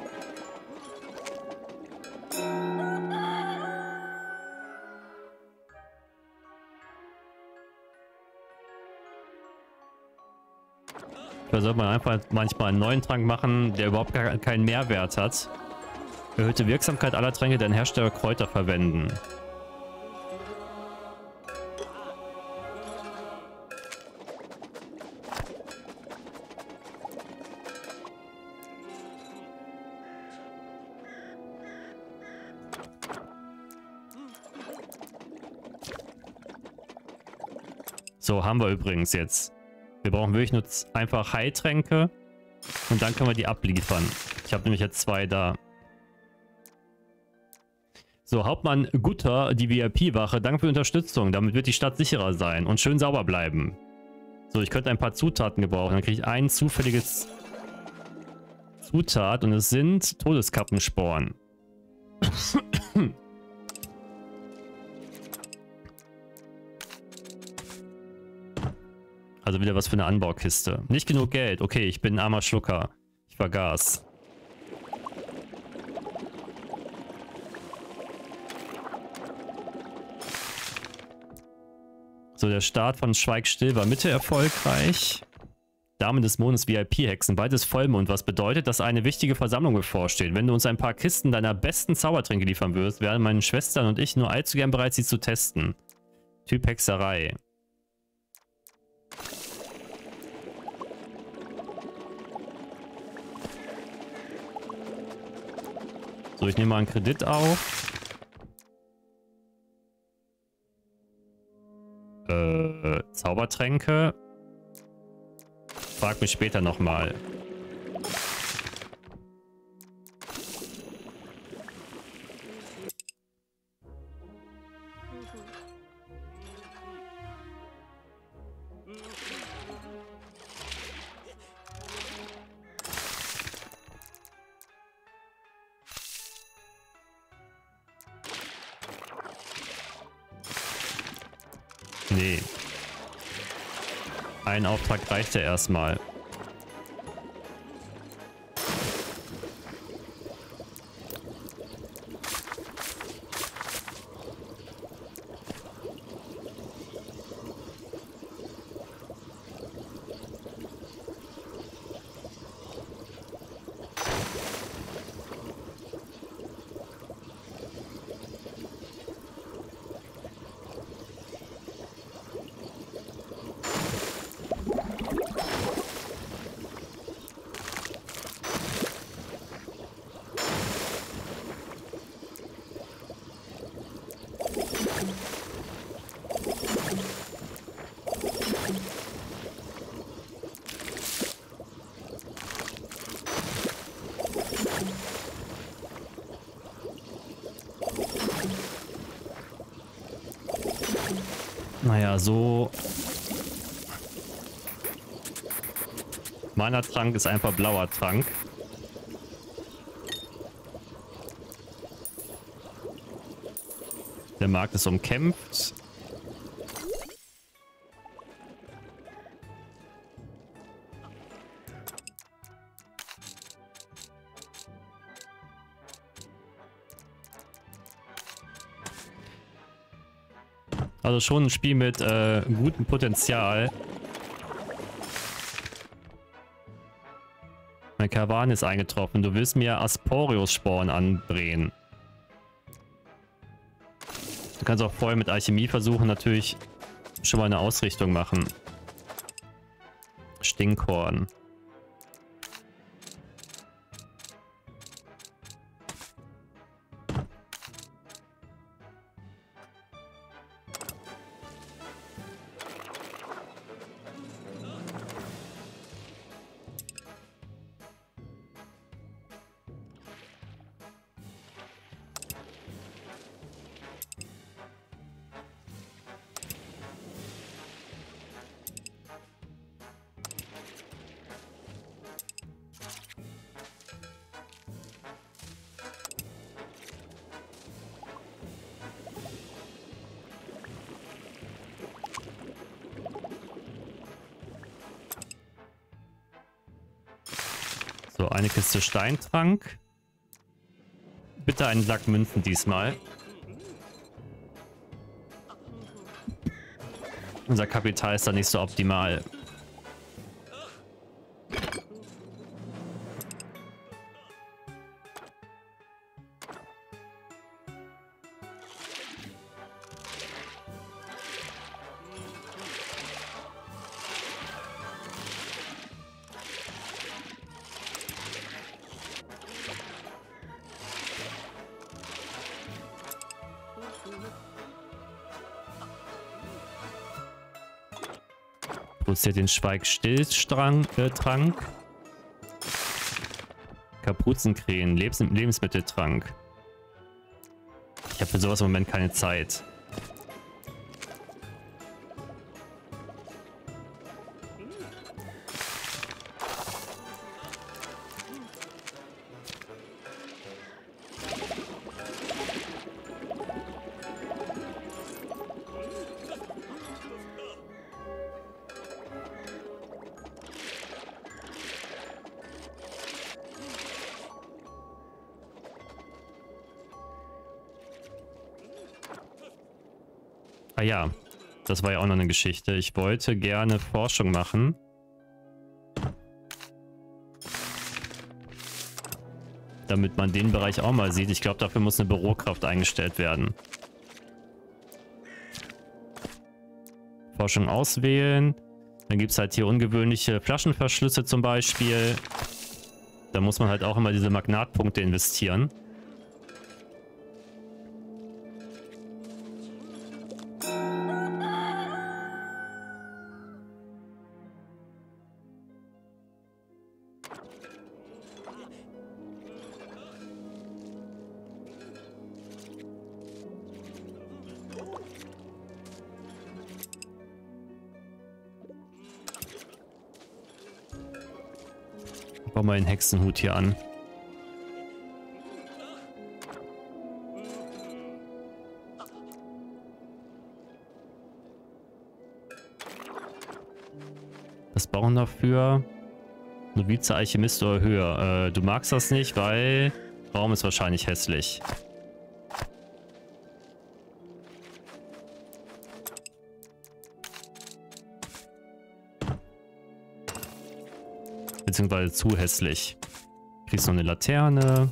Da sollte man einfach manchmal einen neuen Trank machen, der überhaupt gar keinen Mehrwert hat. Erhöhte Wirksamkeit aller Tränke, deren Hersteller Kräuter verwenden. So, haben wir übrigens jetzt. Wir brauchen wirklich nur einfach Heiltränke und dann können wir die abliefern. Ich habe nämlich jetzt 2 da. So, Hauptmann Gutter, die VIP-Wache, danke für die Unterstützung. Damit wird die Stadt sicherer sein und schön sauber bleiben. So, ich könnte ein paar Zutaten gebrauchen. Dann kriege ich ein zufälliges Zutat und es sind Todeskappensporen. Also wieder was für eine Anbaukiste. Nicht genug Geld. Okay, ich bin ein armer Schlucker. Ich vergaß. So, der Start von Schweig still war Mitte erfolgreich. Dame des Mondes VIP-Hexen. Bald ist Vollmond, was bedeutet, dass eine wichtige Versammlung bevorsteht. Wenn du uns ein paar Kisten deiner besten Zaubertränke liefern wirst, werden meine Schwestern und ich nur allzu gern bereit, sie zu testen. Typ Hexerei. So, ich nehme mal einen Kredit auf. Zaubertränke. Frag mich später nochmal. Nee. Ein Auftrag reicht ja erstmal. Naja, so... Meiner Trank ist einfach blauer Trank. Der Markt ist umkämpft. Also schon ein Spiel mit gutem Potenzial. Meine Karawane ist eingetroffen. Du willst mir Asporius-Sporen andrehen. Du kannst auch vorher mit Alchemie versuchen, natürlich schon mal eine Ausrichtung machen. Stinkhorn. So, eine Kiste Steintrank. Bitte einen Sack Münzen diesmal. Unser Kapital ist da nicht so optimal. Produziert den Schweigstilltrank. Kapuzenkrähen, Lebensmitteltrank. Ich habe für sowas im Moment keine Zeit. Ah ja, das war ja auch noch eine Geschichte. Ich wollte gerne Forschung machen. Damit man den Bereich auch mal sieht. Ich glaube, dafür muss eine Bürokraft eingestellt werden. Forschung auswählen. Dann gibt es halt hier ungewöhnliche Flaschenverschlüsse zum Beispiel. Da muss man halt auch immer diese Magnatpunkte investieren. Bau mal den Hexenhut hier an. Das Bauen dafür. Novize Alchemist oder höher. Du magst das nicht, weil Raum ist wahrscheinlich hässlich. Beziehungsweise zu hässlich. Kriegst noch eine Laterne.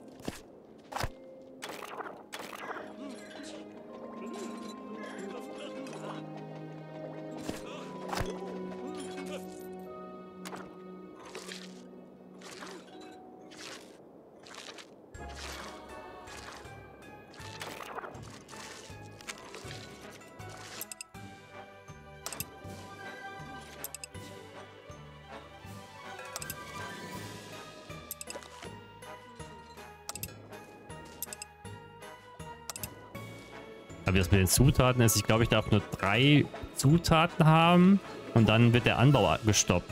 Aber wie das mit den Zutaten ist, ich glaube, ich darf nur 3 Zutaten haben und dann wird der Anbau gestoppt.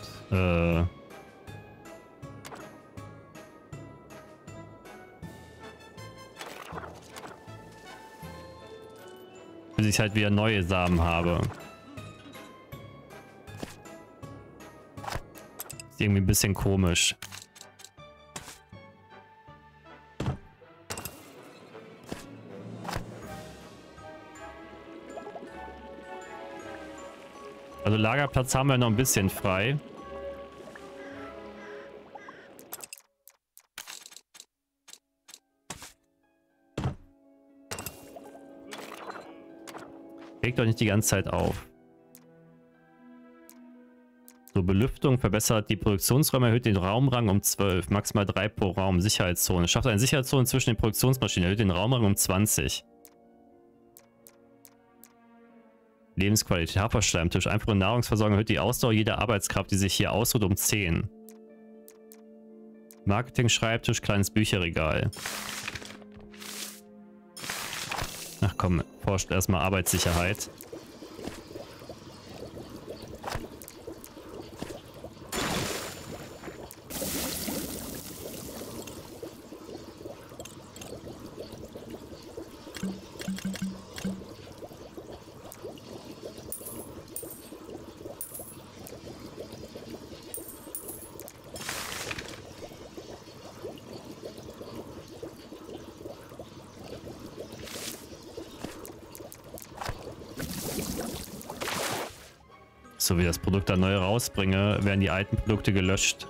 Bis ich halt wieder neue Samen habe. Ist irgendwie ein bisschen komisch. Also Lagerplatz haben wir noch ein bisschen frei. Regt doch nicht die ganze Zeit auf. So, Belüftung verbessert die Produktionsräume, erhöht den Raumrang um 12, maximal 3 pro Raum. Sicherheitszone. Schafft eine Sicherheitszone zwischen den Produktionsmaschinen, erhöht den Raumrang um 20. Lebensqualität, Haferschleimtisch, einfache Nahrungsversorgung erhöht die Ausdauer jeder Arbeitskraft, die sich hier ausruht, um 10. Marketing-Schreibtisch, kleines Bücherregal. Ach komm, forscht erstmal Arbeitssicherheit. So wie das Produkt dann neu rausbringe, werden die alten Produkte gelöscht.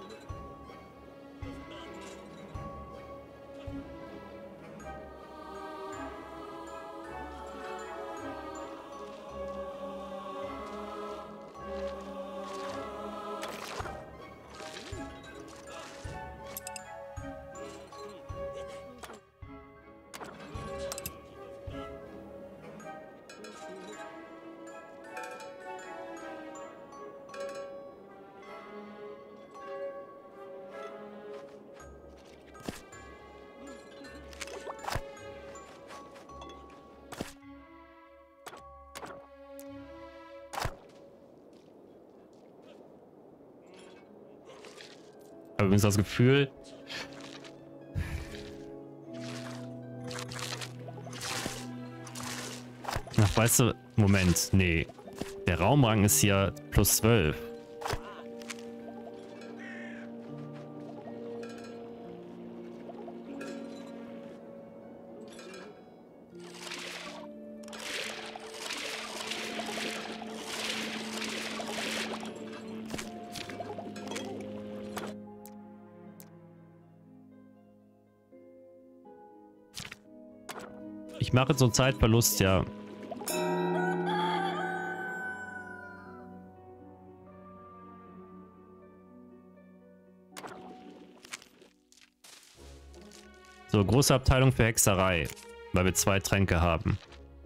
Ich habe übrigens das Gefühl, ach, weißt du, Moment, nee. Der Raumrang ist hier plus 12. Ich mache so Zeitverlust, ja. So, große Abteilung für Hexerei, weil wir 2 Tränke haben.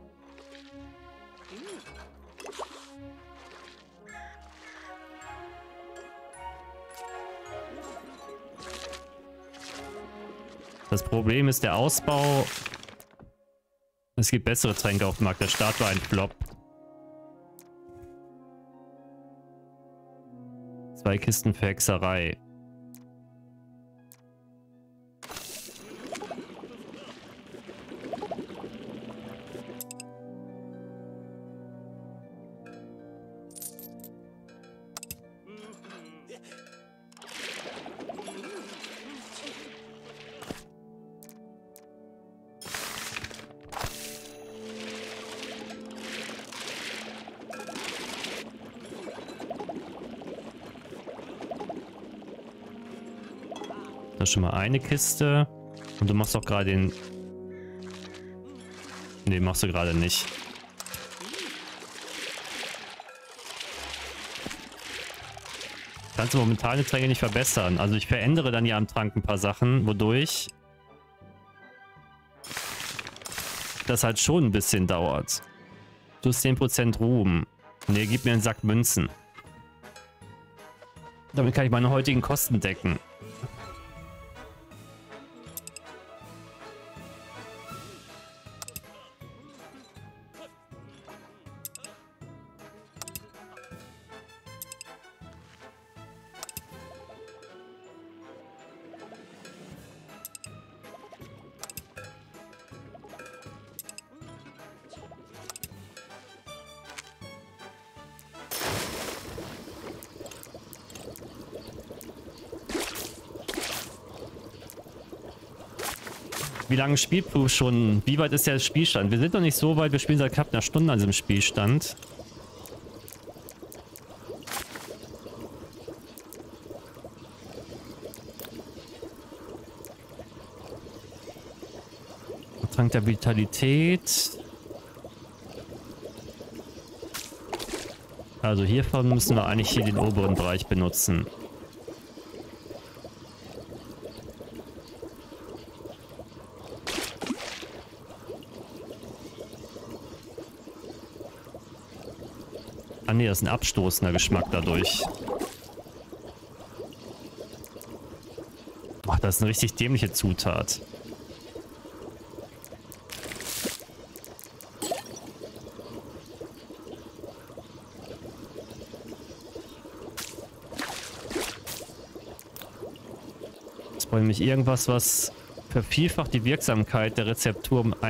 Das Problem ist der Ausbau. Es gibt bessere Tränke auf dem Markt. Der Start war ein Flop. 2 Kisten für Hexerei. Das ist schon mal eine Kiste. Und du machst doch gerade den... Ne, machst du gerade nicht. Kannst du momentan die Tränke nicht verbessern. Also ich verändere dann ja am Trank ein paar Sachen, wodurch das halt schon ein bisschen dauert. Du hast 10% Ruhm. Ne, gib mir einen Sack Münzen. Damit kann ich meine heutigen Kosten decken. Wie lange spielt du schon? Wie weit ist der Spielstand? Wir sind noch nicht so weit. Wir spielen seit knapp einer Stunde an diesem Spielstand. Trank der Vitalität. Also hiervon müssen wir eigentlich hier den oberen Bereich benutzen. Ah ne, das ist ein abstoßender Geschmack dadurch. Ach, das ist eine richtig dämliche Zutat. Jetzt brauche ich nämlich irgendwas, was vervielfacht die Wirksamkeit der Rezeptur um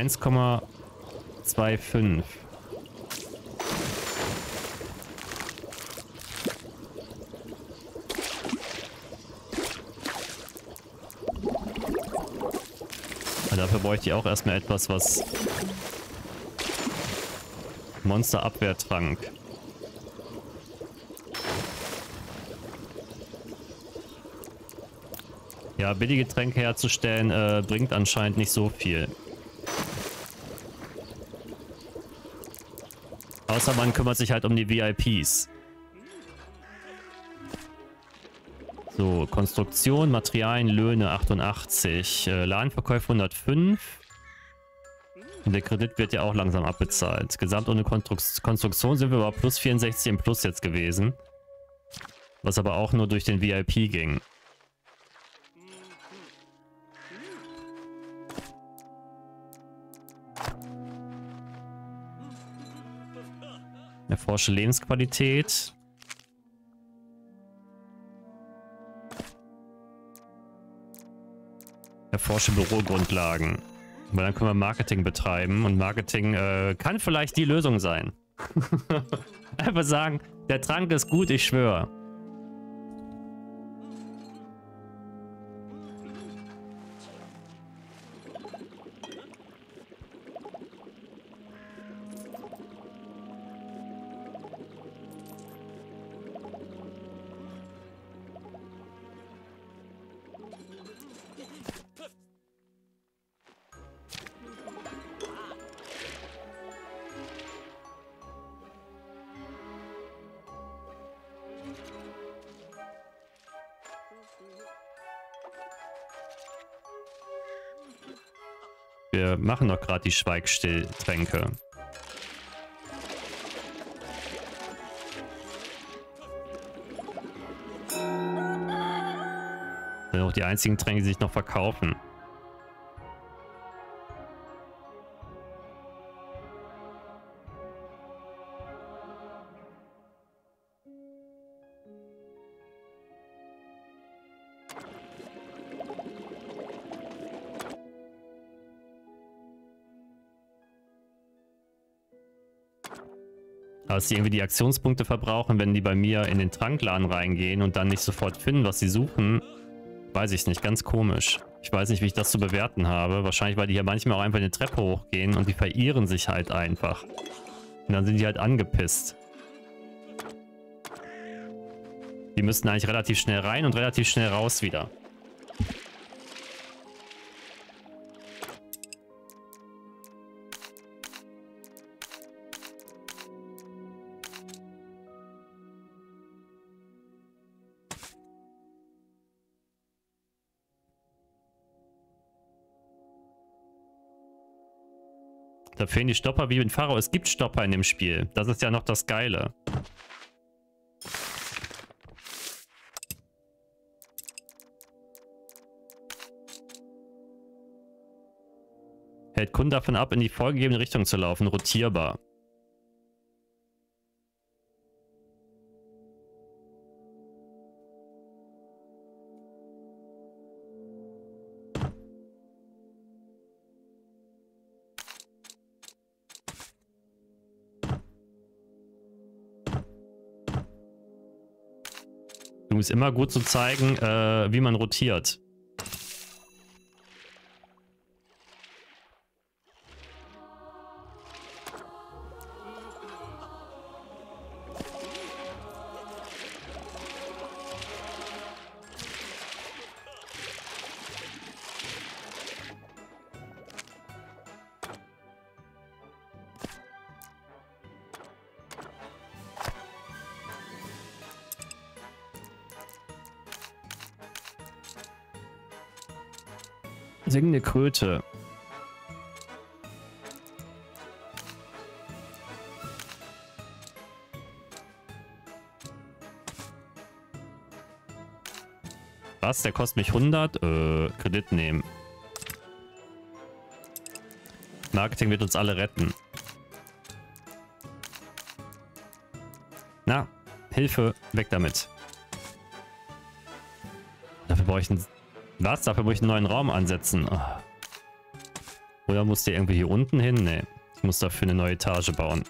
1,25. Dafür bräuchte ich auch erstmal etwas, was Monsterabwehrtrank. Ja, billige Tränke herzustellen bringt anscheinend nicht so viel. Außer man kümmert sich halt um die VIPs. So, Konstruktion, Materialien, Löhne 88, Ladenverkäufe 105. Und der Kredit wird ja auch langsam abbezahlt. Gesamt ohne Konstruktion sind wir aber plus 64 im Plus jetzt gewesen. Was aber auch nur durch den VIP ging. Erforsche Lebensqualität. Erforsche Bürogrundlagen. Weil dann können wir Marketing betreiben und Marketing kann vielleicht die Lösung sein. Einfach sagen, der Trank ist gut, ich schwöre. Wir machen doch gerade die Schweigstilltränke. Das sind auch die einzigen Tränke, die sich noch verkaufen. Dass sie irgendwie die Aktionspunkte verbrauchen, wenn die bei mir in den Trankladen reingehen und dann nicht sofort finden, was sie suchen, weiß ich nicht. Ganz komisch. Ich weiß nicht, wie ich das zu bewerten habe. Wahrscheinlich, weil die hier manchmal auch einfach eine Treppe hochgehen und die verirren sich halt einfach. Und dann sind die halt angepisst. Die müssten eigentlich relativ schnell rein und relativ schnell raus wieder. Da fehlen die Stopper wie in Pharao. Es gibt Stopper in dem Spiel. Das ist ja noch das Geile. Hält Kunden davon ab, in die vorgegebene Richtung zu laufen. Rotierbar. Du musst immer gut zu zeigen, wie man rotiert. Singende Kröte. Was? Der kostet mich 100? Kredit nehmen. Marketing wird uns alle retten. Na, Hilfe, weg damit. Dafür brauche ich einen... Was? Dafür muss ich einen neuen Raum ansetzen. Oh. Oder muss der irgendwie hier unten hin? Nee, ich muss dafür eine neue Etage bauen.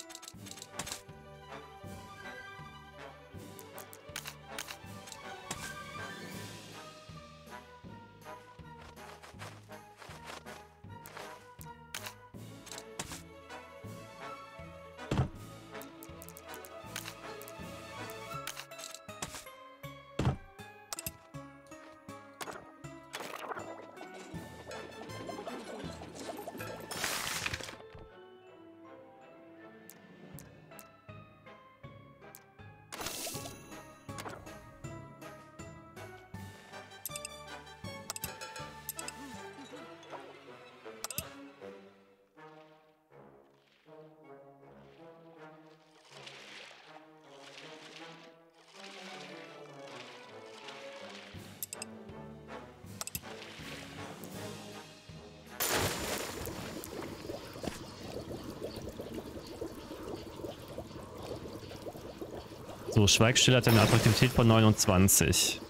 So, Schweigstill hat eine Attraktivität von 29.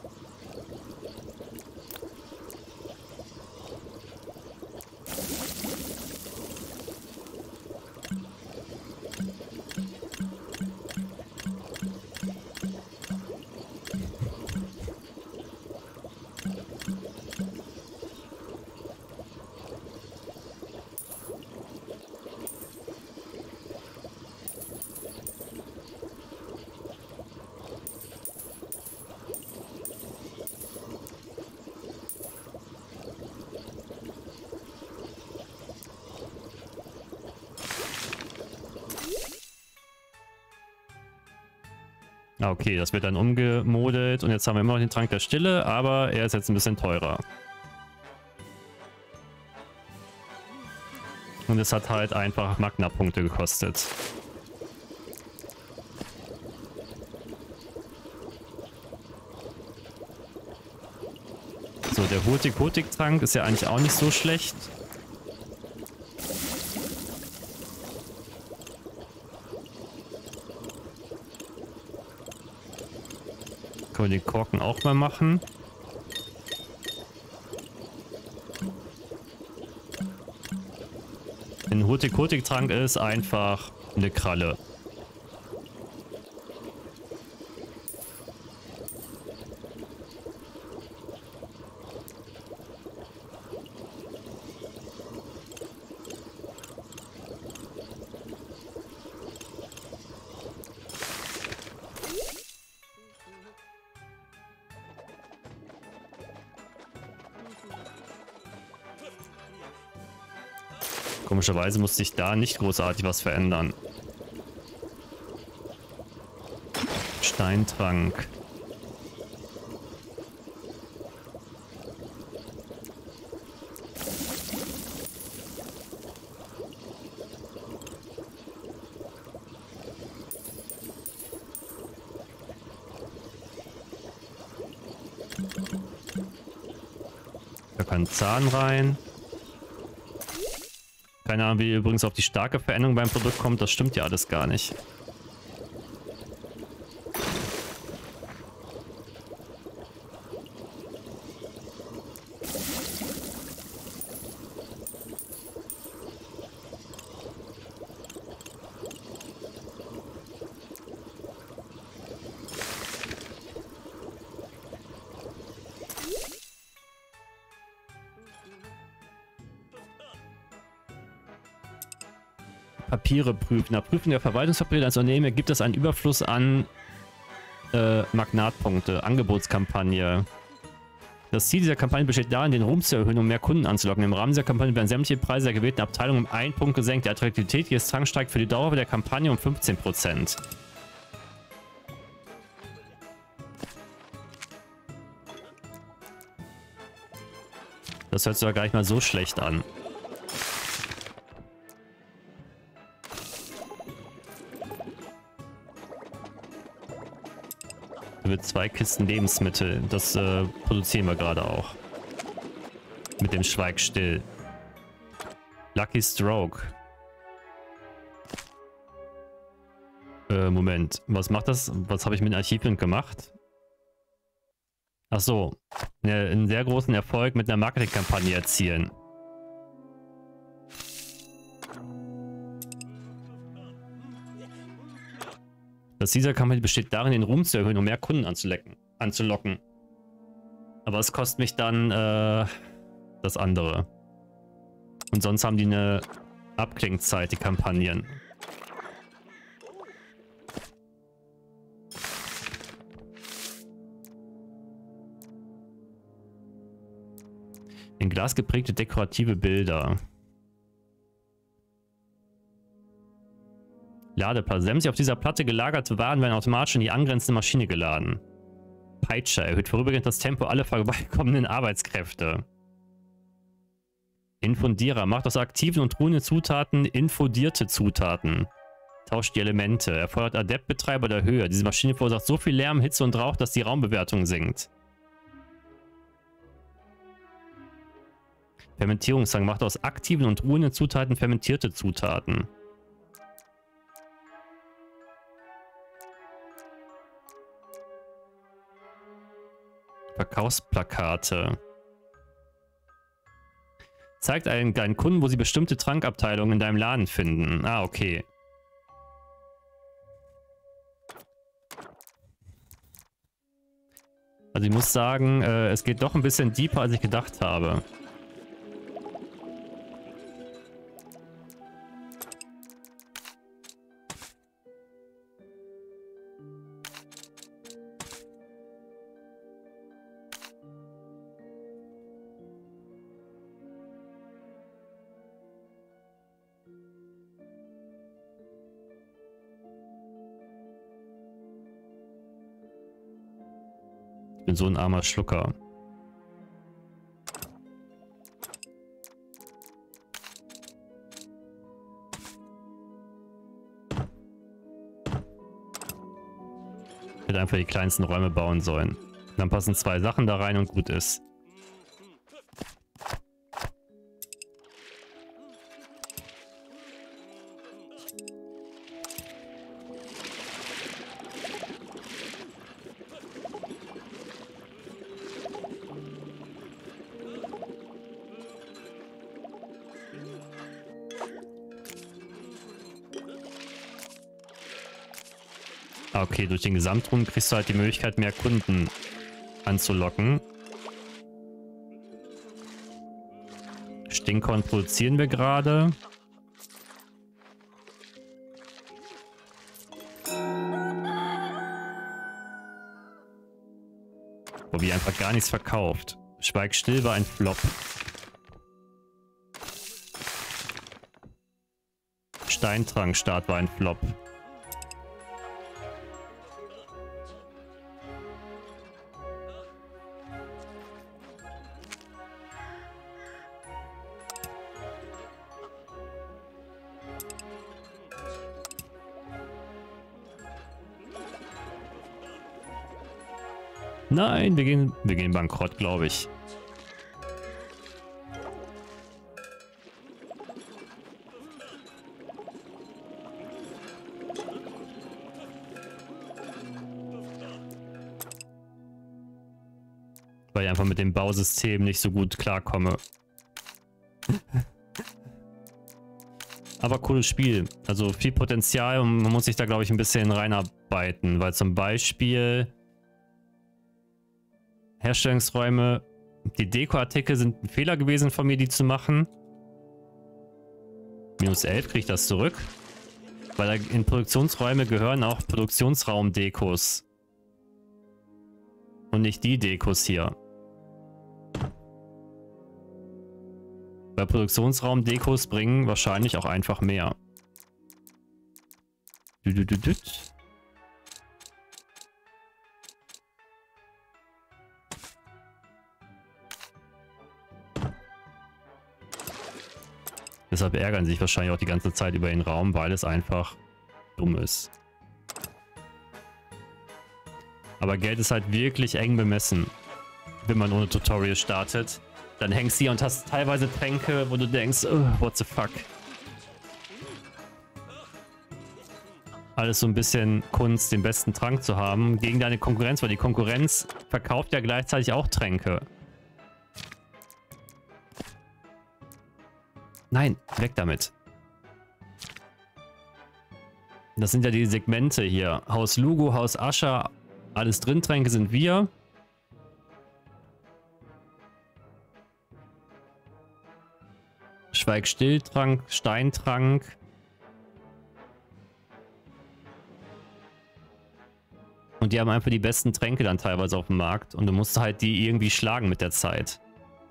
Ah, okay, das wird dann umgemodelt und jetzt haben wir immer noch den Trank der Stille, aber er ist jetzt ein bisschen teurer. Und es hat halt einfach Magna-Punkte gekostet. So, der Hurtig-Hurtig-Trank ist ja eigentlich auch nicht so schlecht. Können wir den Korken auch mal machen. Ein Hurtig-Hurtig-Trank ist einfach eine Kralle. Komischerweise musste ich da nicht großartig was verändern. Steintrank. Da kann Zahn rein. Keine Ahnung, wie übrigens auf die starke Veränderung beim Produkt kommt. Das stimmt ja alles gar nicht. Papiere prüfen. Nach Prüfung der Verwaltungspapiere als Unternehmen gibt es einen Überfluss an Magnatpunkte. Angebotskampagne. Das Ziel dieser Kampagne besteht darin, den Ruhm zu erhöhen, um mehr Kunden anzulocken. Im Rahmen dieser Kampagne werden sämtliche Preise der gewählten Abteilung um 1 Punkt gesenkt. Die Attraktivität jedes Tranks steigt für die Dauer der Kampagne um 15%. Das hört sich doch gar nicht mal so schlecht an. Mit 2 Kisten Lebensmittel. Das produzieren wir gerade auch. Mit dem Schweig still. Lucky Stroke. Moment. Was macht das? Was habe ich mit dem Achievement gemacht? Ach so. Einen sehr großen Erfolg mit einer Marketingkampagne erzielen. Das dieser Kampagne besteht darin, den Ruhm zu erhöhen, um mehr Kunden anzulocken. Aber es kostet mich dann das andere. Und sonst haben die eine Abklingzeit, die Kampagnen. In Glas geprägte dekorative Bilder. Ladeplatz. Sämtliche auf dieser Platte gelagerte Waren werden automatisch in die angrenzende Maschine geladen. Peitsche erhöht vorübergehend das Tempo aller vorbeikommenden Arbeitskräfte. Infundierer macht aus aktiven und ruhenden Zutaten infundierte Zutaten. Tauscht die Elemente. Erfordert Adeptbetreiber der Höhe. Diese Maschine verursacht so viel Lärm, Hitze und Rauch, dass die Raumbewertung sinkt. Fermentierungszwang macht aus aktiven und ruhenden Zutaten fermentierte Zutaten. Verkaufsplakate. Zeigt deinen Kunden, wo sie bestimmte Trankabteilungen in deinem Laden finden. Ah, okay. Also ich muss sagen, es geht doch ein bisschen deeper, als ich gedacht habe. Ich bin so ein armer Schlucker. Ich hätte einfach die kleinsten Räume bauen sollen. Dann passen 2 Sachen da rein und gut ist. Okay, durch den Gesamtruhm kriegst du halt die Möglichkeit, mehr Kunden anzulocken. Stinkkorn produzieren wir gerade. Wo wir einfach gar nichts verkauft. Schweig still war ein Flop. Steintrankstart war ein Flop. Nein, wir gehen bankrott, glaube ich. Weil ich einfach mit dem Bausystem nicht so gut klarkomme. Aber cooles Spiel. Also viel Potenzial und man muss sich da, glaube ich, ein bisschen reinarbeiten. Weil zum Beispiel Herstellungsräume, die Dekoartikel sind ein Fehler gewesen von mir, die zu machen. -11 kriege ich das zurück. Weil in Produktionsräume gehören auch Produktionsraumdekos. Und nicht die Dekos hier. Weil Produktionsraumdekos bringen wahrscheinlich auch einfach mehr. Deshalb ärgern sie sich wahrscheinlich auch die ganze Zeit über den Raum, weil es einfach dumm ist. Aber Geld ist halt wirklich eng bemessen, wenn man ohne Tutorial startet. Dann hängst du hier und hast teilweise Tränke, wo du denkst, oh, what the fuck. Alles so ein bisschen Kunst, den besten Trank zu haben gegen deine Konkurrenz, weil die Konkurrenz verkauft ja gleichzeitig auch Tränke. Nein, weg damit. Das sind ja die Segmente hier. Haus Lugo, Haus Ascher, alles drin, Tränke sind wir. Schweigstilltrank, Steintrank. Und die haben einfach die besten Tränke dann teilweise auf dem Markt. Und du musst halt die irgendwie schlagen mit der Zeit.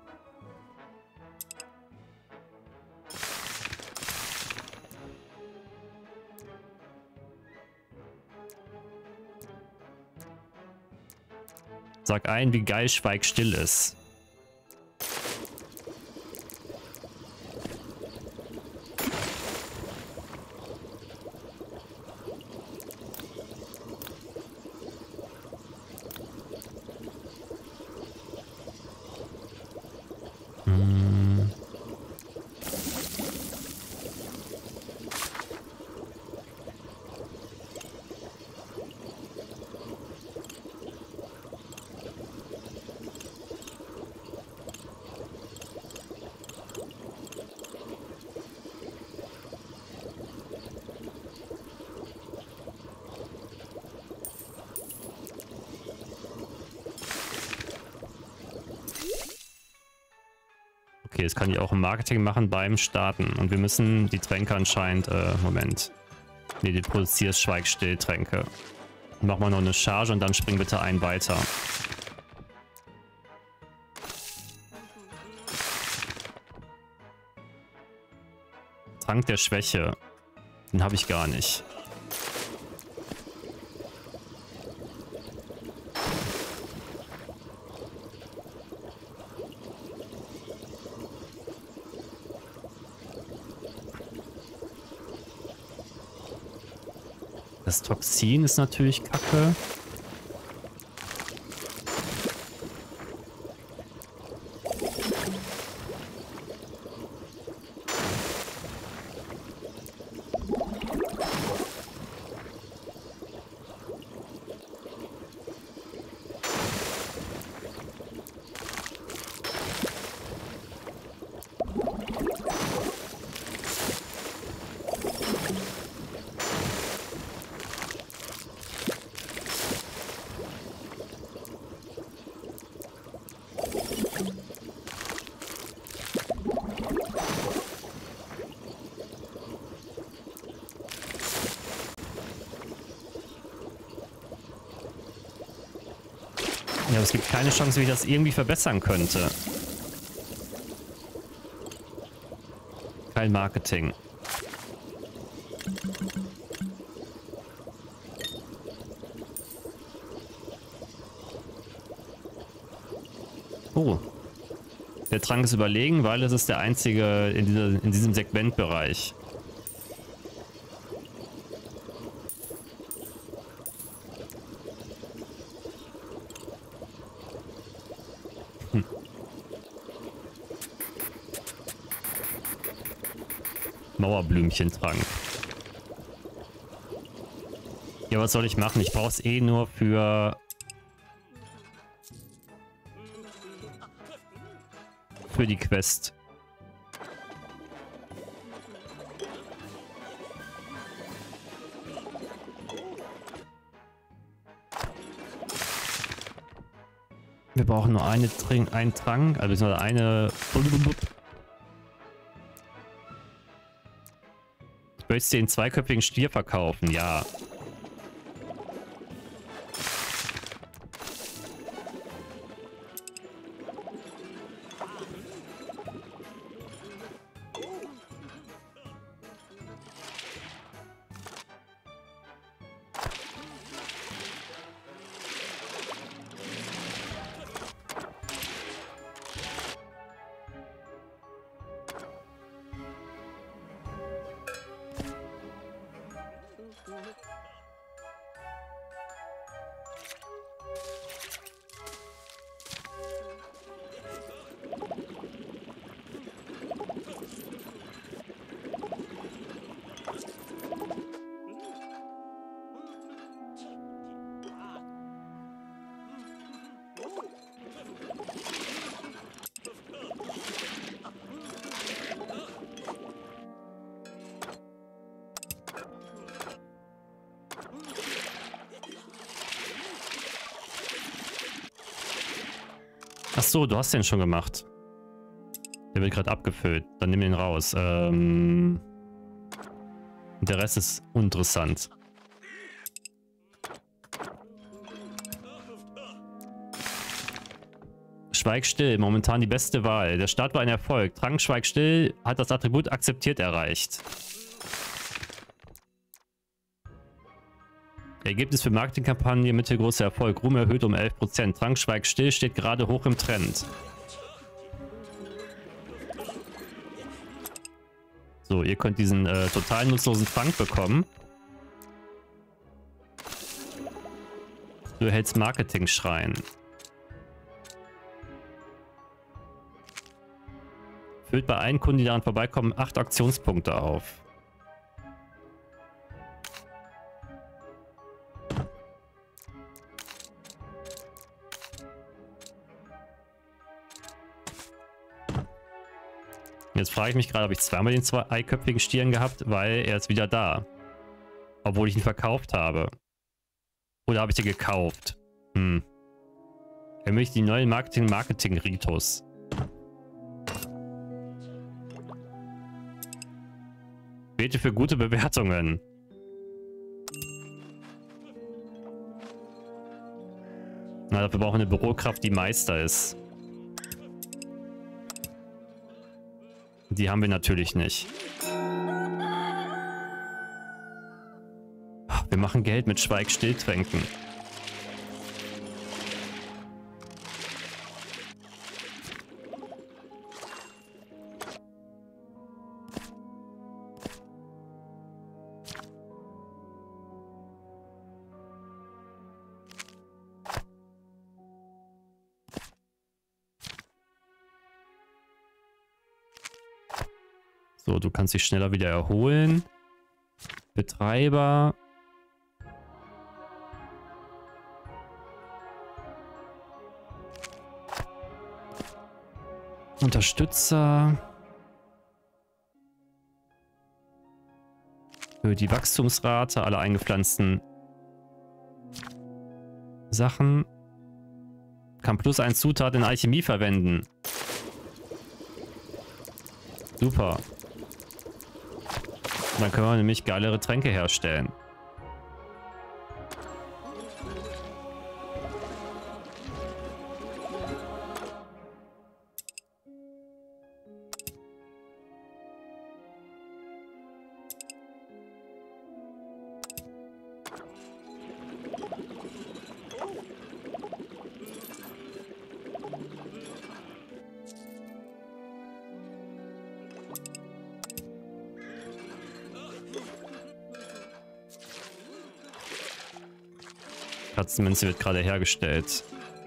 Sag ein, wie geil Schweigstill ist. Okay, das kann ich auch im Marketing machen beim Starten. Und wir müssen die Tränke anscheinend... Moment. Nee, du produzierst Schweigstilltränke. Mach mal noch eine Charge und dann spring bitte einen weiter. Trank der Schwäche. Den habe ich gar nicht. Das Toxin ist natürlich kacke. Ja, aber es gibt keine Chance, wie ich das irgendwie verbessern könnte. Kein Marketing. Oh. Der Trank ist überlegen, weil es ist der einzige in diesem Segmentbereich. Mauerblümchentrank. Ja, was soll ich machen? Ich brauche es eh nur für die Quest. Wir brauchen nur einen Trank, also eine... Möchtest du den zweiköpfigen Stier verkaufen? Ja. Ach so, du hast den schon gemacht. Der wird gerade abgefüllt. Dann nimm den raus. Der Rest ist uninteressant. Schweig still, momentan die beste Wahl. Der Start war ein Erfolg. Trank Schweig still hat das Attribut akzeptiert erreicht. Ergebnis für Marketingkampagne mittelgroßer Erfolg. Ruhm erhöht um 11%. Trank Schweig still steht gerade hoch im Trend. So, ihr könnt diesen total nutzlosen Trank bekommen. Du erhältst Marketing-Schrein. Füllt bei allen Kunden, die daran vorbeikommen, 8 Aktionspunkte auf. Jetzt frage ich mich gerade, habe ich zweimal den eiköpfigen Stieren gehabt, weil er ist wieder da. Obwohl ich ihn verkauft habe. Oder habe ich den gekauft? Ermöglicht die neuen Marketing-Ritus. Bete für gute Bewertungen. Na, dafür brauchen wir eine Bürokraft, die Meister ist. Die haben wir natürlich nicht. Wir machen Geld mit Schweig-Stilltränken. So, du kannst dich schneller wieder erholen. Betreiber. Unterstützer. Für die Wachstumsrate aller eingepflanzten Sachen. Kann +1 Zutat in Alchemie verwenden. Super. Dann können wir nämlich geilere Tränke herstellen. Katzenminze wird gerade hergestellt.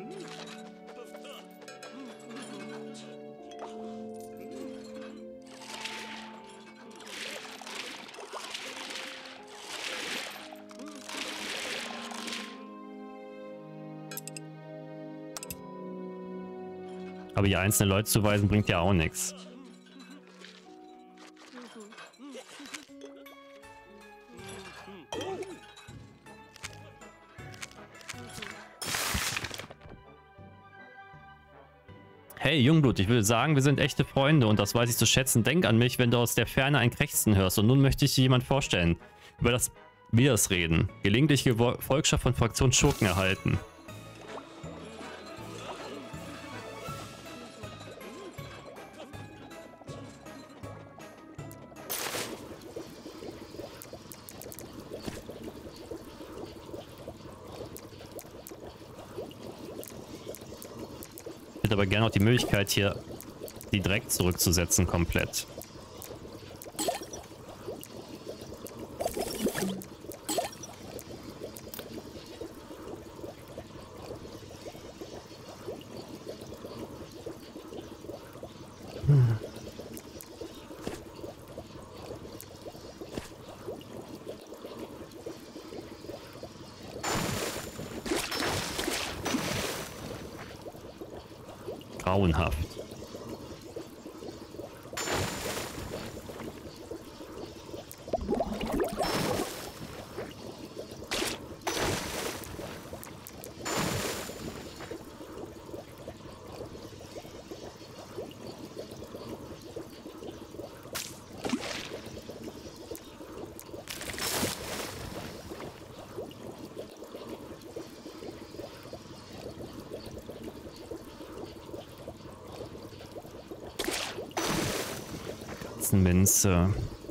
Aber hier einzelne Leute zu weisen, bringt ja auch nichts. Hey Jungblut, ich würde sagen, wir sind echte Freunde und das weiß ich zu schätzen. Denk an mich, wenn du aus der Ferne ein Krächzen hörst. Und nun möchte ich dir jemand vorstellen. Über das wir das reden. Gelegentliche Gefolgschaft von Fraktion Schurken erhalten. Ich hätte aber gerne auch die Möglichkeit hier die direkt zurückzusetzen komplett. Grauenhaft. Katzenminze.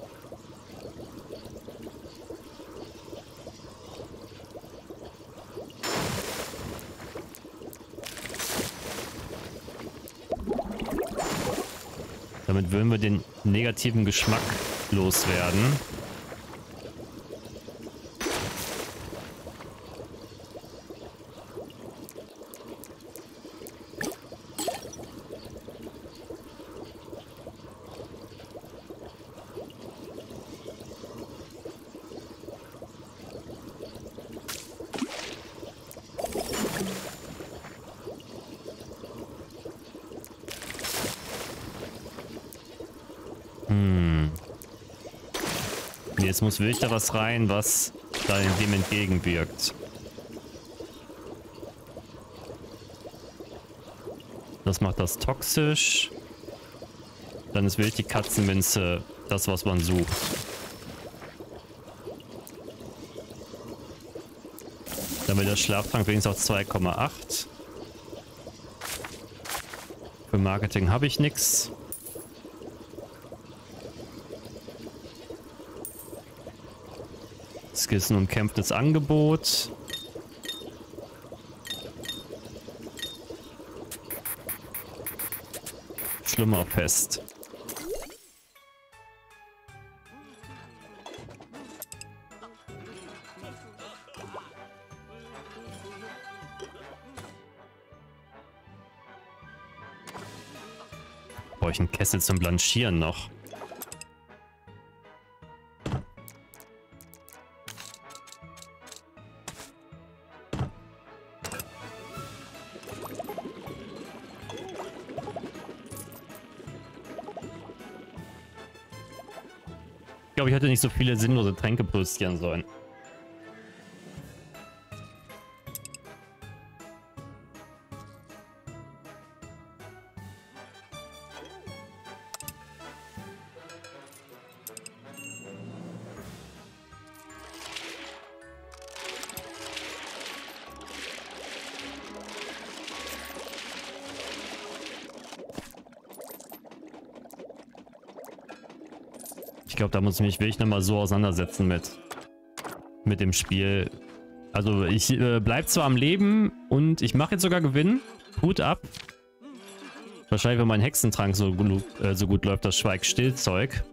Damit würden wir den negativen Geschmack loswerden. Jetzt muss wirklich da was rein, was da dem entgegenwirkt. Das macht das toxisch. Dann ist wirklich die Katzenminze das, was man sucht. Dann wird der Schlaftrank wenigstens auf 2,8. Für Marketing habe ich nichts. Skizzen umkämpftes Angebot. Schlummerfest. Brauche ich einen Kessel zum Blanchieren noch? Ich glaube, ich hätte nicht so viele sinnlose Tränke produzieren sollen. Ich glaube, da muss ich mich wirklich nochmal so auseinandersetzen mit dem Spiel. Also ich bleib zwar am Leben und ich mache jetzt sogar Gewinn. Hut ab. Wahrscheinlich, wenn mein Hexentrank so gut läuft, das Schweigstillzeug.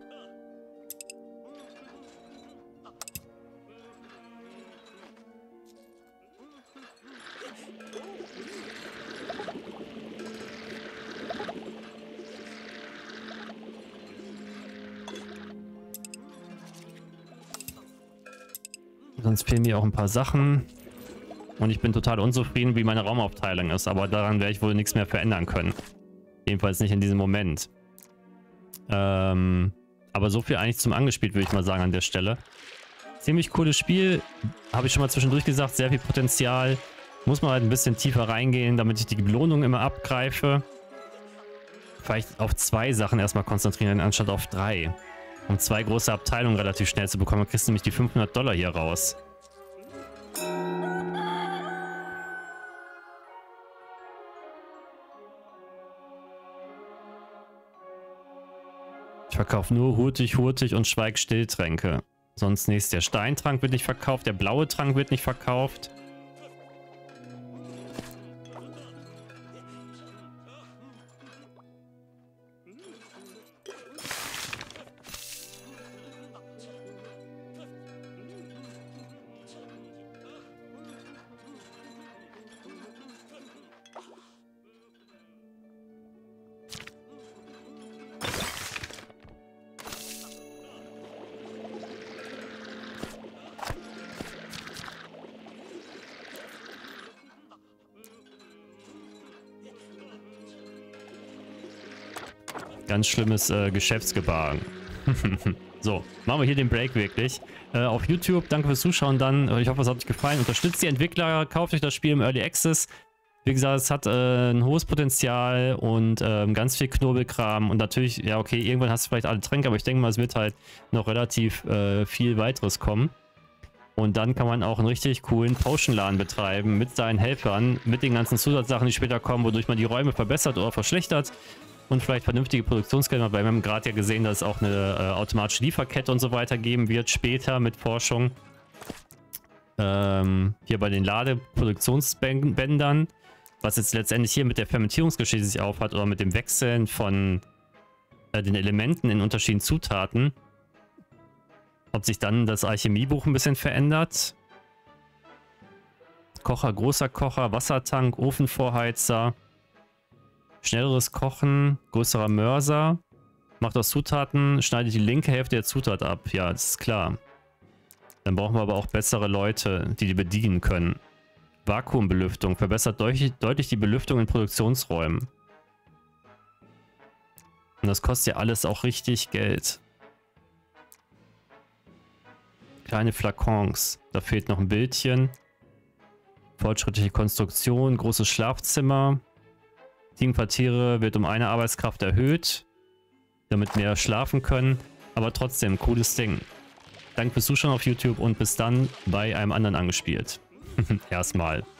Sonst fehlen mir auch ein paar Sachen. Und ich bin total unzufrieden, wie meine Raumaufteilung ist. Aber daran werde ich wohl nichts mehr verändern können. Jedenfalls nicht in diesem Moment. Aber so viel eigentlich zum Angespielt, würde ich mal sagen, an der Stelle. Ziemlich cooles Spiel. Habe ich schon mal zwischendurch gesagt. Sehr viel Potenzial. Muss man halt ein bisschen tiefer reingehen, damit ich die Belohnung immer abgreife. Vielleicht auf 2 Sachen erstmal konzentrieren, anstatt auf 3. Um 2 große Abteilungen relativ schnell zu bekommen, dann kriegst du nämlich die $500 hier raus. Ich verkaufe nur Hurtig und Schweigstilltränke. Sonst nichts. Der Steintrank wird nicht verkauft, der blaue Trank wird nicht verkauft. Ganz schlimmes Geschäftsgebaren. So, machen wir hier den Break wirklich. Auf YouTube, danke fürs Zuschauen dann. Ich hoffe, es hat euch gefallen. Unterstützt die Entwickler, kauft euch das Spiel im Early Access. Wie gesagt, es hat ein hohes Potenzial und ganz viel Knobelkram. Und natürlich, ja okay, irgendwann hast du vielleicht alle Tränke, aber ich denke mal, es wird halt noch relativ viel weiteres kommen. Und dann kann man auch einen richtig coolen Potion-Laden betreiben mit seinen Helfern, mit den ganzen Zusatzsachen, die später kommen, wodurch man die Räume verbessert oder verschlechtert. und vielleicht vernünftige Produktionsketten, weil wir haben gerade ja gesehen, dass es auch eine automatische Lieferkette und so weiter geben wird, später mit Forschung. Hier bei den Ladeproduktionsbändern, was jetzt letztendlich hier mit der Fermentierungsgeschichte sich aufhat oder mit dem Wechseln von den Elementen in unterschiedlichen Zutaten. Ob sich dann das Alchemiebuch ein bisschen verändert. Kocher, großer Kocher, Wassertank, Ofenvorheizer. Schnelleres Kochen, größerer Mörser. Macht aus Zutaten, schneidet die linke Hälfte der Zutat ab. Ja, das ist klar. Dann brauchen wir aber auch bessere Leute, die bedienen können. Vakuumbelüftung verbessert deutlich die Belüftung in Produktionsräumen. Und das kostet ja alles auch richtig Geld. Kleine Flakons. Da fehlt noch ein Bildchen. Fortschrittliche Konstruktion, großes Schlafzimmer. Teamquartiere wird um eine Arbeitskraft erhöht, damit mehr schlafen können. Aber trotzdem, cooles Ding. Danke fürs Zuschauen auf YouTube und bis dann bei einem anderen angespielt. Erstmal.